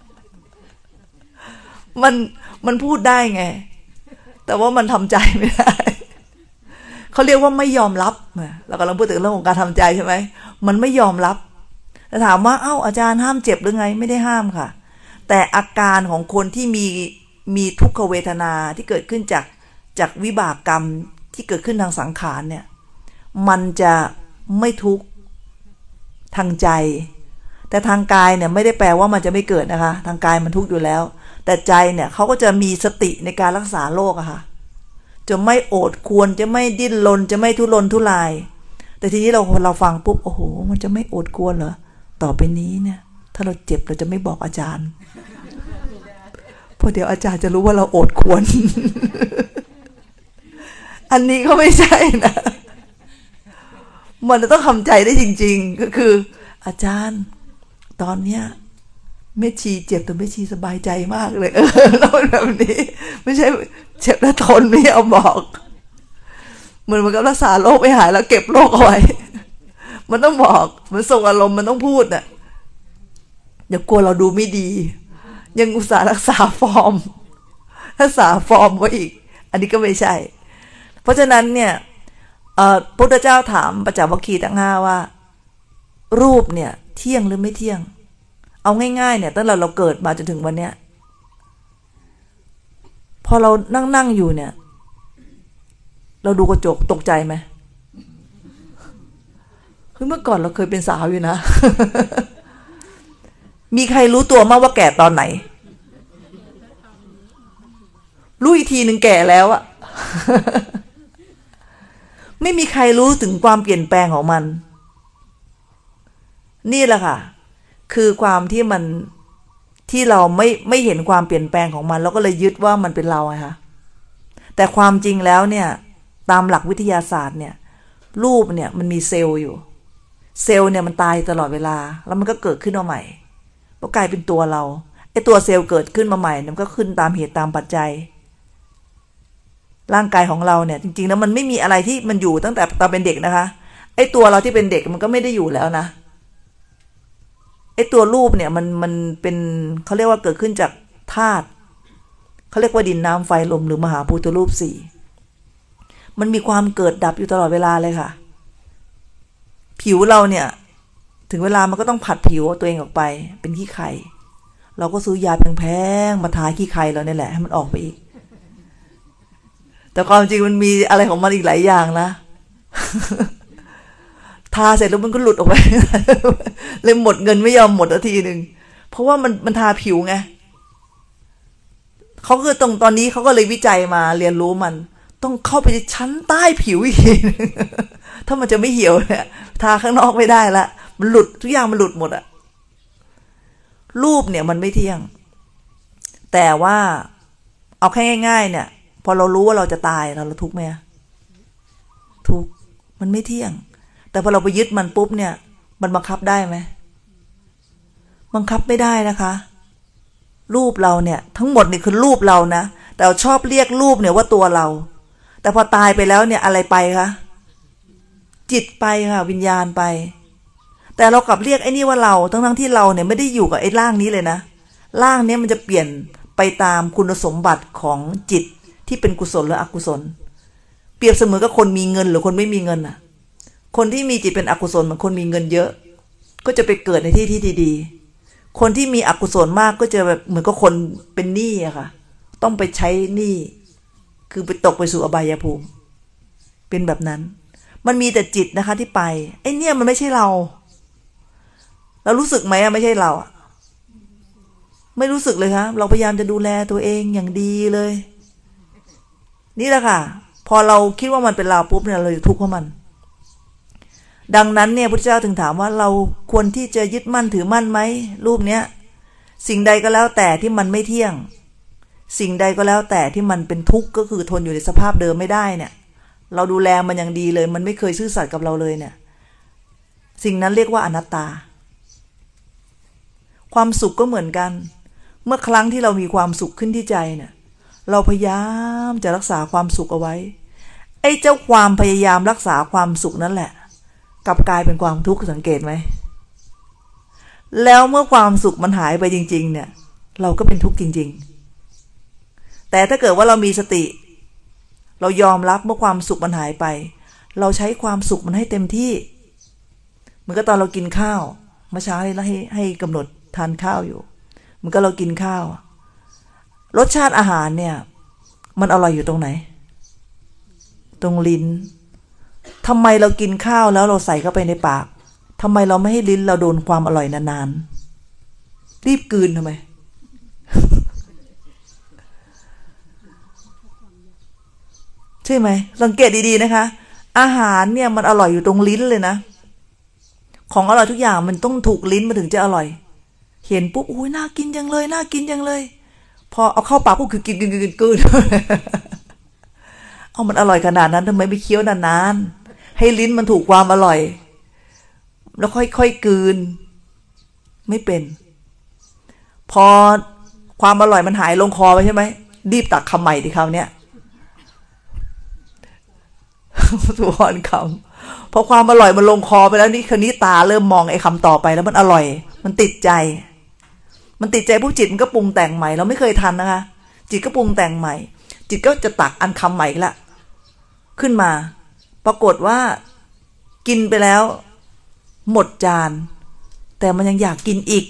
มันมันพูดได้ไงแต่ว่ามันทำใจไม่ได้เขาเรียกว่าไม่ยอมรับเรากำลังพูดถึงเรื่องของการทำใจใช่ไหมมันไม่ยอมรับแต่ถามว่าเอ้าอาจารย์ห้ามเจ็บหรือไงไม่ได้ห้ามค่ะแต่อาการของคนที่มีมีทุกขเวทนาที่เกิดขึ้นจากจากวิบากกรรมที่เกิดขึ้นทางสังขารเนี่ยมันจะไม่ทุกข์ทางใจแต่ทางกายเนี่ยไม่ได้แปลว่ามันจะไม่เกิดนะคะทางกายมันทุกข์อยู่แล้วแต่ใจเนี่ยเขาก็จะมีสติในการรักษาโรคอะค่ะจะไม่โอดควรจะไม่ดิ้นรนจะไม่ทุรนทุรายแต่ทีนี้เราเราฟังปุ๊บโอ้โหมันจะไม่โอดควรเหรอต่อไปนี้เนี่ยถ้าเราเจ็บเราจะไม่บอกอาจารย์เพราะเดี๋ยวอาจารย์จะรู้ว่าเราโอดควร อันนี้ก็ไม่ใช่นะมันจะต้องทำใจได้จริงๆก็คืออาจารย์ตอนเนี้ยแม่ชีเจ็บแต่แม่ชีสบายใจมากเลยเออเราแบบนี้ไม่ใช่เจ็บแล้วทนไม่เอาบอกเหมือนมันกับรักษาโรคไม่หายแล้วเก็บโรคเอาไว้มันต้องบอกมันส่งอารมณ์มันต้องพูดน่ะอย่ากลัวเราดูไม่ดียังอุตส่าห์รักษาฟอร์มรักษาฟอร์มไว้อีกอันนี้ก็ไม่ใช่เพราะฉะนั้นเนี่ยพระพุทธเจ้าถามปัญจวัคคีย์ทั้งห้าว่ารูปเนี่ยเที่ยงหรือไม่เที่ยงเอาง่ายๆเนี่ยตั้งแต่เราเกิดมาจนถึงวันเนี้ยพอเรานั่งๆอยู่เนี่ยเราดูกระจกตกใจไหมคือเมื่อก่อนเราเคยเป็นสาวอยู่นะ มีใครรู้ตัวมั้งว่าแก่ตอนไหนรู้อีกทีหนึ่งแก่แล้วอะ ไม่มีใครรู้ถึงความเปลี่ยนแปลงของมันนี่แหละค่ะคือความที่มันที่เราไม่ไม่เห็นความเปลี่ยนแปลงของมันเราก็เลยยึดว่ามันเป็นเราไงคะแต่ความจริงแล้วเนี่ยตามหลักวิทยาศาสตร์เนี่ยรูปเนี่ยมันมีเซลล์อยู่เซลล์เนี่ยมันตายตลอดเวลาแล้วมันก็เกิดขึ้นมาใหม่ก็กลายเป็นตัวเราไอ้ตัวเซลล์เกิดขึ้นมาใหม่มันก็ขึ้นตามเหตุตามปัจจัยร่างกายของเราเนี่ยจริงๆแล้วมันไม่มีอะไรที่มันอยู่ตั้งแต่ตอนเป็นเด็กนะคะไอ้ตัวเราที่เป็นเด็กมันก็ไม่ได้อยู่แล้วนะไอ้ตัวรูปเนี่ยมันมันเป็นเขาเรียกว่าเกิดขึ้นจากธาตุเขาเรียกว่าดินน้ำไฟลมหรือมหาภูตรูปสี่มันมีความเกิดดับอยู่ตลอดเวลาเลยค่ะผิวเราเนี่ยถึงเวลามันก็ต้องผัดผิวตัวเองออกไปเป็นขี้ไข่เราก็ซื้อยาแพงๆมาทาขี้ไข่เราเนี่ยแหละให้มันออกไปอีกแต่ความจริงมันมีอะไรของมันอีกหลายอย่างนะ ทาเสร็จแล้วมันก็หลุดออกไป เลยหมดเงินไม่ยอมหมดทีหนึ่งเพราะว่ามันมันทาผิวไงเขาคือตรงตอนนี้เขาก็เลยวิจัยมาเรียนรู้มันต้องเข้าไปชั้นใต้ผิวอีกที ถ้ามันจะไม่เหี่ยวเนี่ยทาข้างนอกไม่ได้ละมันหลุดทุกอย่างมันหลุดหมดอะรูปเนี่ยมันไม่เที่ยงแต่ว่าเอาแค่ง่ายๆเนี่ยพอเรารู้ว่าเราจะตายเราเราทุกข์ไหมทุกข์มันไม่เที่ยงแต่พอเราไปยึดมันปุ๊บเนี่ยมันบังคับได้ไหมบังคับไม่ได้นะคะรูปเราเนี่ยทั้งหมดนี่คือรูปเรานะแต่เราชอบเรียกรูปเนี่ยว่าตัวเราแต่พอตายไปแล้วเนี่ยอะไรไปคะจิตไปค่ะวิญญาณไปแต่เรากลับเรียกไอ้นี่ว่าเราทั้งทั้งที่เราเนี่ยไม่ได้อยู่กับไอ้ร่างนี้เลยนะร่างนี้มันจะเปลี่ยนไปตามคุณสมบัติของจิตที่เป็นกุศลหรืออกุศลเปรียบเสมือนกับคนมีเงินหรือคนไม่มีเงินอ่ะคนที่มีจิตเป็นอกุศลเหมือนคนมีเงินเยอะก็จะไปเกิดในที่ที่ดีๆคนที่มีอกุศลมากก็จะแบบเหมือนกับคนเป็นหนี้อะค่ะต้องไปใช้หนี้คือไปตกไปสู่อบายภูมิเป็นแบบนั้นมันมีแต่จิตนะคะที่ไปไอ้เนี่ยมันไม่ใช่เราเรารู้สึกไหมอะไม่ใช่เราอะไม่รู้สึกเลยคะเราพยายามจะดูแลตัวเองอย่างดีเลยนี่แหละค่ะพอเราคิดว่ามันเป็นเราปุ๊บเนี่ยเราจะทุกข์เพราะมันดังนั้นเนี่ยพระเจ้าถึงถามว่าเราควรที่จะยึดมั่นถือมั่นไหมรูปเนี้ยสิ่งใดก็แล้วแต่ที่มันไม่เที่ยงสิ่งใดก็แล้วแต่ที่มันเป็นทุกข์ก็คือทนอยู่ในสภาพเดิมไม่ได้เนี่ยเราดูแลมันอย่างดีเลยมันไม่เคยซื่อสัตย์กับเราเลยเนี่ยสิ่งนั้นเรียกว่าอนัตตาความสุขก็เหมือนกันเมื่อครั้งที่เรามีความสุขขึ้นที่ใจเนี่ยเราพยายามจะรักษาความสุขเอาไว้ไอ้เจ้าความพยายามรักษาความสุขนั่นแหละกลับกลายเป็นความทุกข์สังเกตไหมแล้วเมื่อความสุขมันหายไปจริงๆเนี่ยเราก็เป็นทุกข์จริงๆแต่ถ้าเกิดว่าเรามีสติเรายอมรับเมื่อความสุขมันหายไปเราใช้ความสุขมันให้เต็มที่เหมือนกับตอนเรากินข้าวเมื่อเช้าให้ให้ให้กำหนดทานข้าวอยู่เหมือนกับเรากินข้าวรสชาติอาหารเนี่ยมันอร่อยอยู่ตรงไหนตรงลิ้นทำไมเรากินข้าวแล้วเราใส่เข้าไปในปากทำไมเราไม่ให้ลิ้นเราโดนความอร่อยนานๆรีบกลืนทำไม ใช่ไหมสังเกตดีๆนะคะอาหารเนี่ยมันอร่อยอยู่ตรงลิ้นเลยนะของอร่อยทุกอย่างมันต้องถูกลิ้นมาถึงจะอร่อยเห็นปุ๊บอุ้ยน่ากินจังเลยน่ากินจังเลยพอเอาเข้าปากปุ๊บคือกินกินกินกินเอามันอร่อยขนาดนั้นทำไมไม่เคี้ยวนานๆให้ลิ้นมันถูกความอร่อยแล้วค่อยๆกลืนไม่เป็นพอความอร่อยมันหายลงคอไปใช่ไหมรีบตักคำใหม่ดิคราวเนี้ยทวนคำพอความอร่อยมันลงคอไปแล้วนี่คืนนี้ตาเริ่มมองไอ้คำต่อไปแล้วมันอร่อยมันติดใจมันติดใจผู้จิตมันก็ปรุงแต่งใหม่เราไม่เคยทันนะคะจิตก็ปรุงแต่งใหม่จิตก็จะตักอันคำใหม่ละขึ้นมาปรากฏว่ากินไปแล้วหมดจานแต่มันยังอยากกินอีก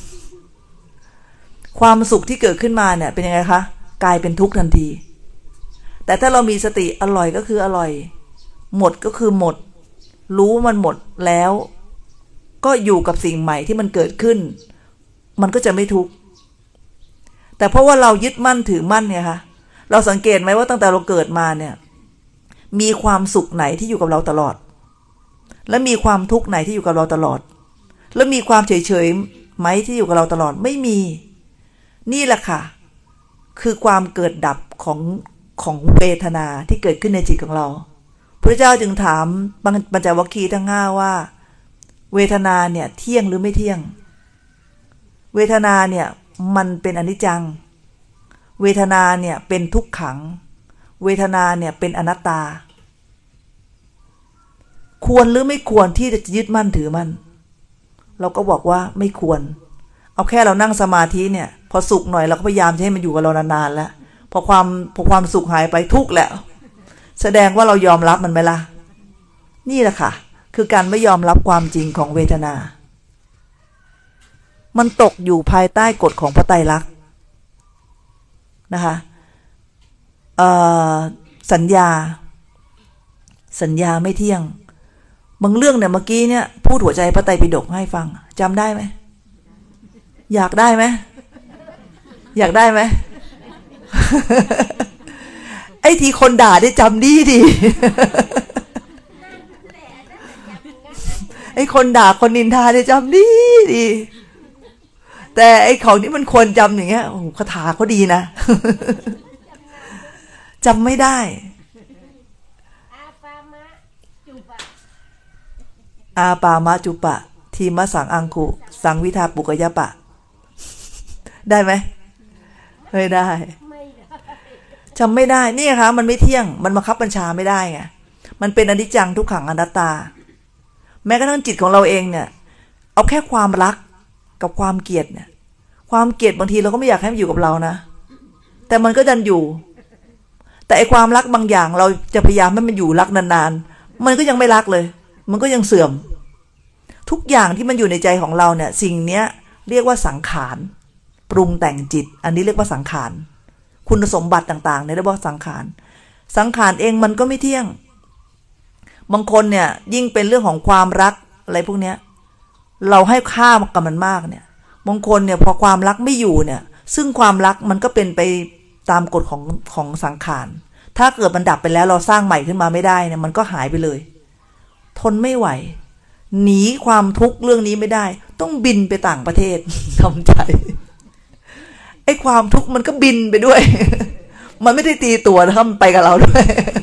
ความสุขที่เกิดขึ้นมาเนี่ยเป็นยังไงคะกลายเป็นทุกข์ทันทีแต่ถ้าเรามีสติอร่อยก็คืออร่อยหมดก็คือหมดรู้มันหมดแล้วก็อยู่กับสิ่งใหม่ที่มันเกิดขึ้นมันก็จะไม่ทุกข์แต่เพราะว่าเรายึดมั่นถือมั่นเนี่ยค่ะเราสังเกตไหมว่าตั้งแต่เราเกิดมาเนี่ยมีความสุขไหนที่อยู่กับเราตลอดและมีความทุกข์ไหนที่อยู่กับเราตลอดแล้วมีความเฉยๆไหมที่อยู่กับเราตลอดไม่มีนี่แหละค่ะคือความเกิดดับของของเวทนาที่เกิดขึ้นในจิตของเราพระเจ้าจึงถามปัญจวัคคีย์ทั้งห้าว่าเวทนาเนี่ยเที่ยงหรือไม่เที่ยงเวทนาเนี่ยมันเป็นอนิจจังเวทนาเนี่ยเป็นทุกขังเวทนาเนี่ยเป็นอนัตตาควรหรือไม่ควรที่จะยึดมั่นถือมั่นเราก็บอกว่าไม่ควรเอาแค่เรานั่งสมาธิเนี่ยพอสุขหน่อยเราก็พยายามจะให้มันอยู่กับเรานานๆแล้วพอความพอความสุขหายไปทุกข์แล้วแสดงว่าเรายอมรับมันไหมล่ะนี่แหละค่ะคือการไม่ยอมรับความจริงของเวทนามันตกอยู่ภายใต้กฎของพระไตรลักษณ์นะคะสัญญาสัญญาไม่เที่ยงบางเรื่องเนี่ยเมื่อกี้เนี่ยพูดหัวใจพระไตรปิฎกให้ฟังจำได้ไหมอยากได้ไหมอยากได้ไหม ไอ้ทีคนด่าได้จำดีดี ไอ้คนด่าคนนินทาได้จำดีดีแต่ไอ้ของนี้มันควรจำอย่างเงี้ยโอ้โหคาถาเขาดีนะจำไม่ได้อาปามะจุปะทีมะสังอังคุสังวิทาปุกยะปะได้ไหมไม่ได้จำไม่ได้นี่ค่ะมันไม่เที่ยงมันบังคับบัญชาไม่ได้ไงมันเป็นอนิจจังทุกขังอนัตตาแม้กระทั่งจิตของเราเองเนี่ยเอาแค่ความรักกับความเกลียดเนี่ยความเกลียดบางทีเราก็ไม่อยากให้มันอยู่กับเรานะแต่มันก็ดันอยู่แต่ไอความรักบางอย่างเราจะพยายามให้มันอยู่รักนานๆมันก็ยังไม่รักเลยมันก็ยังเสื่อมทุกอย่างที่มันอยู่ในใจของเราเนี่ยสิ่งเนี้ยเรียกว่าสังขารปรุงแต่งจิตอันนี้เรียกว่าสังขารคุณสมบัติต่างๆเนี่ยเรียกว่าสังขารสังขารเองมันก็ไม่เที่ยงบางคนเนี่ยยิ่งเป็นเรื่องของความรักอะไรพวกเนี้ยเราให้ค่ากับมันมากเนี่ยบางคนเนี่ยพอความรักไม่อยู่เนี่ยซึ่งความรักมันก็เป็นไปตามกฎของของสังขารถ้าเกิดมันดับไปแล้วเราสร้างใหม่ขึ้นมาไม่ได้เนี่ยมันก็หายไปเลยทนไม่ไหวหนีความทุกข์เรื่องนี้ไม่ได้ต้องบินไปต่างประเทศทำใจไอ้ความทุกข์มันก็บินไปด้วยมันไม่ได้ตีตัวนะครับมันไปกับเราด้วย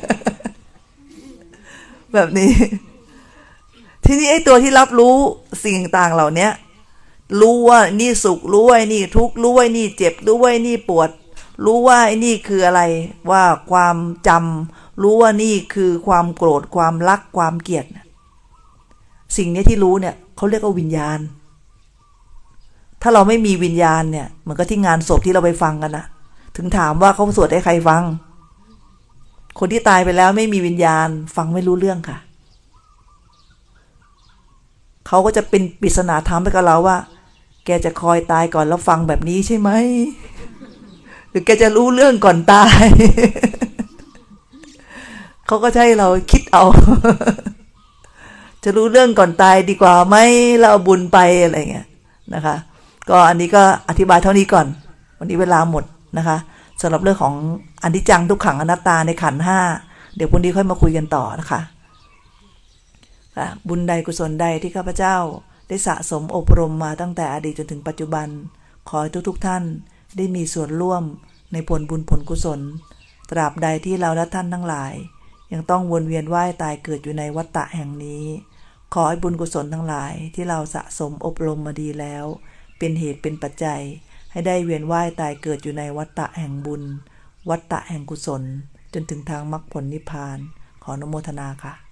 แบบนี้ทีนี้ไอ้ตัวที่รับรู้สิ่งต่างเหล่านี้รู้ว่านี่สุขรู้ว่านี่ทุกข์รู้ว่านี่เจ็บรู้ว่านี่ปวดรู้ว่าไอ้นี่คืออะไรว่าความจำรู้ว่านี่คือความโกรธความรักความเกลียดสิ่งนี้ที่รู้เนี่ยเขาเรียกว่าวิญญาณถ้าเราไม่มีวิญญาณเนี่ยเหมือนกับที่งานศพที่เราไปฟังกันนะถึงถามว่าเขาสวดให้ใครฟังคนที่ตายไปแล้วไม่มีวิญญาณฟังไม่รู้เรื่องค่ะเขาก็จะเป็นปริศนาธรรมไปกับเราว่าแกจะคอยตายก่อนแล้วฟังแบบนี้ใช่ไหมหรือแกจะรู้เรื่องก่อนตายเขาก็ให้เราคิดเอาจะรู้เรื่องก่อนตายดีกว่าไหมเราเอาบุญไปอะไรเงี้ยนะคะก็อันนี้ก็อธิบายเท่านี้ก่อนวันนี้เวลาหมดนะคะสำหรับเรื่องของอนิจจังทุกขังอนัตตาในขันธ์ห้าเดี๋ยวพรุ่งนี้ค่อยมาคุยกันต่อนะคะบุญใดกุศลใดที่ข้าพเจ้าได้สะสมอบรมมาตั้งแต่อดีตจนถึงปัจจุบันขอให้ทุกๆท่านได้มีส่วนร่วมในผลบุญผลกุศลตราบใดที่เราและท่านทั้งหลายยังต้องวนเวียนว่ายตายเกิดอยู่ในวัฏฏะแห่งนี้ขอให้บุญกุศลทั้งหลายที่เราสะสมอบรมมาดีแล้วเป็นเหตุเป็นปัจจัยให้ได้เวียนว่ายตายเกิดอยู่ในวัฏฏะแห่งบุญวัฏฏะแห่งกุศลจนถึงทางมรรคผลนิพพานขออนุโมทนาค่ะ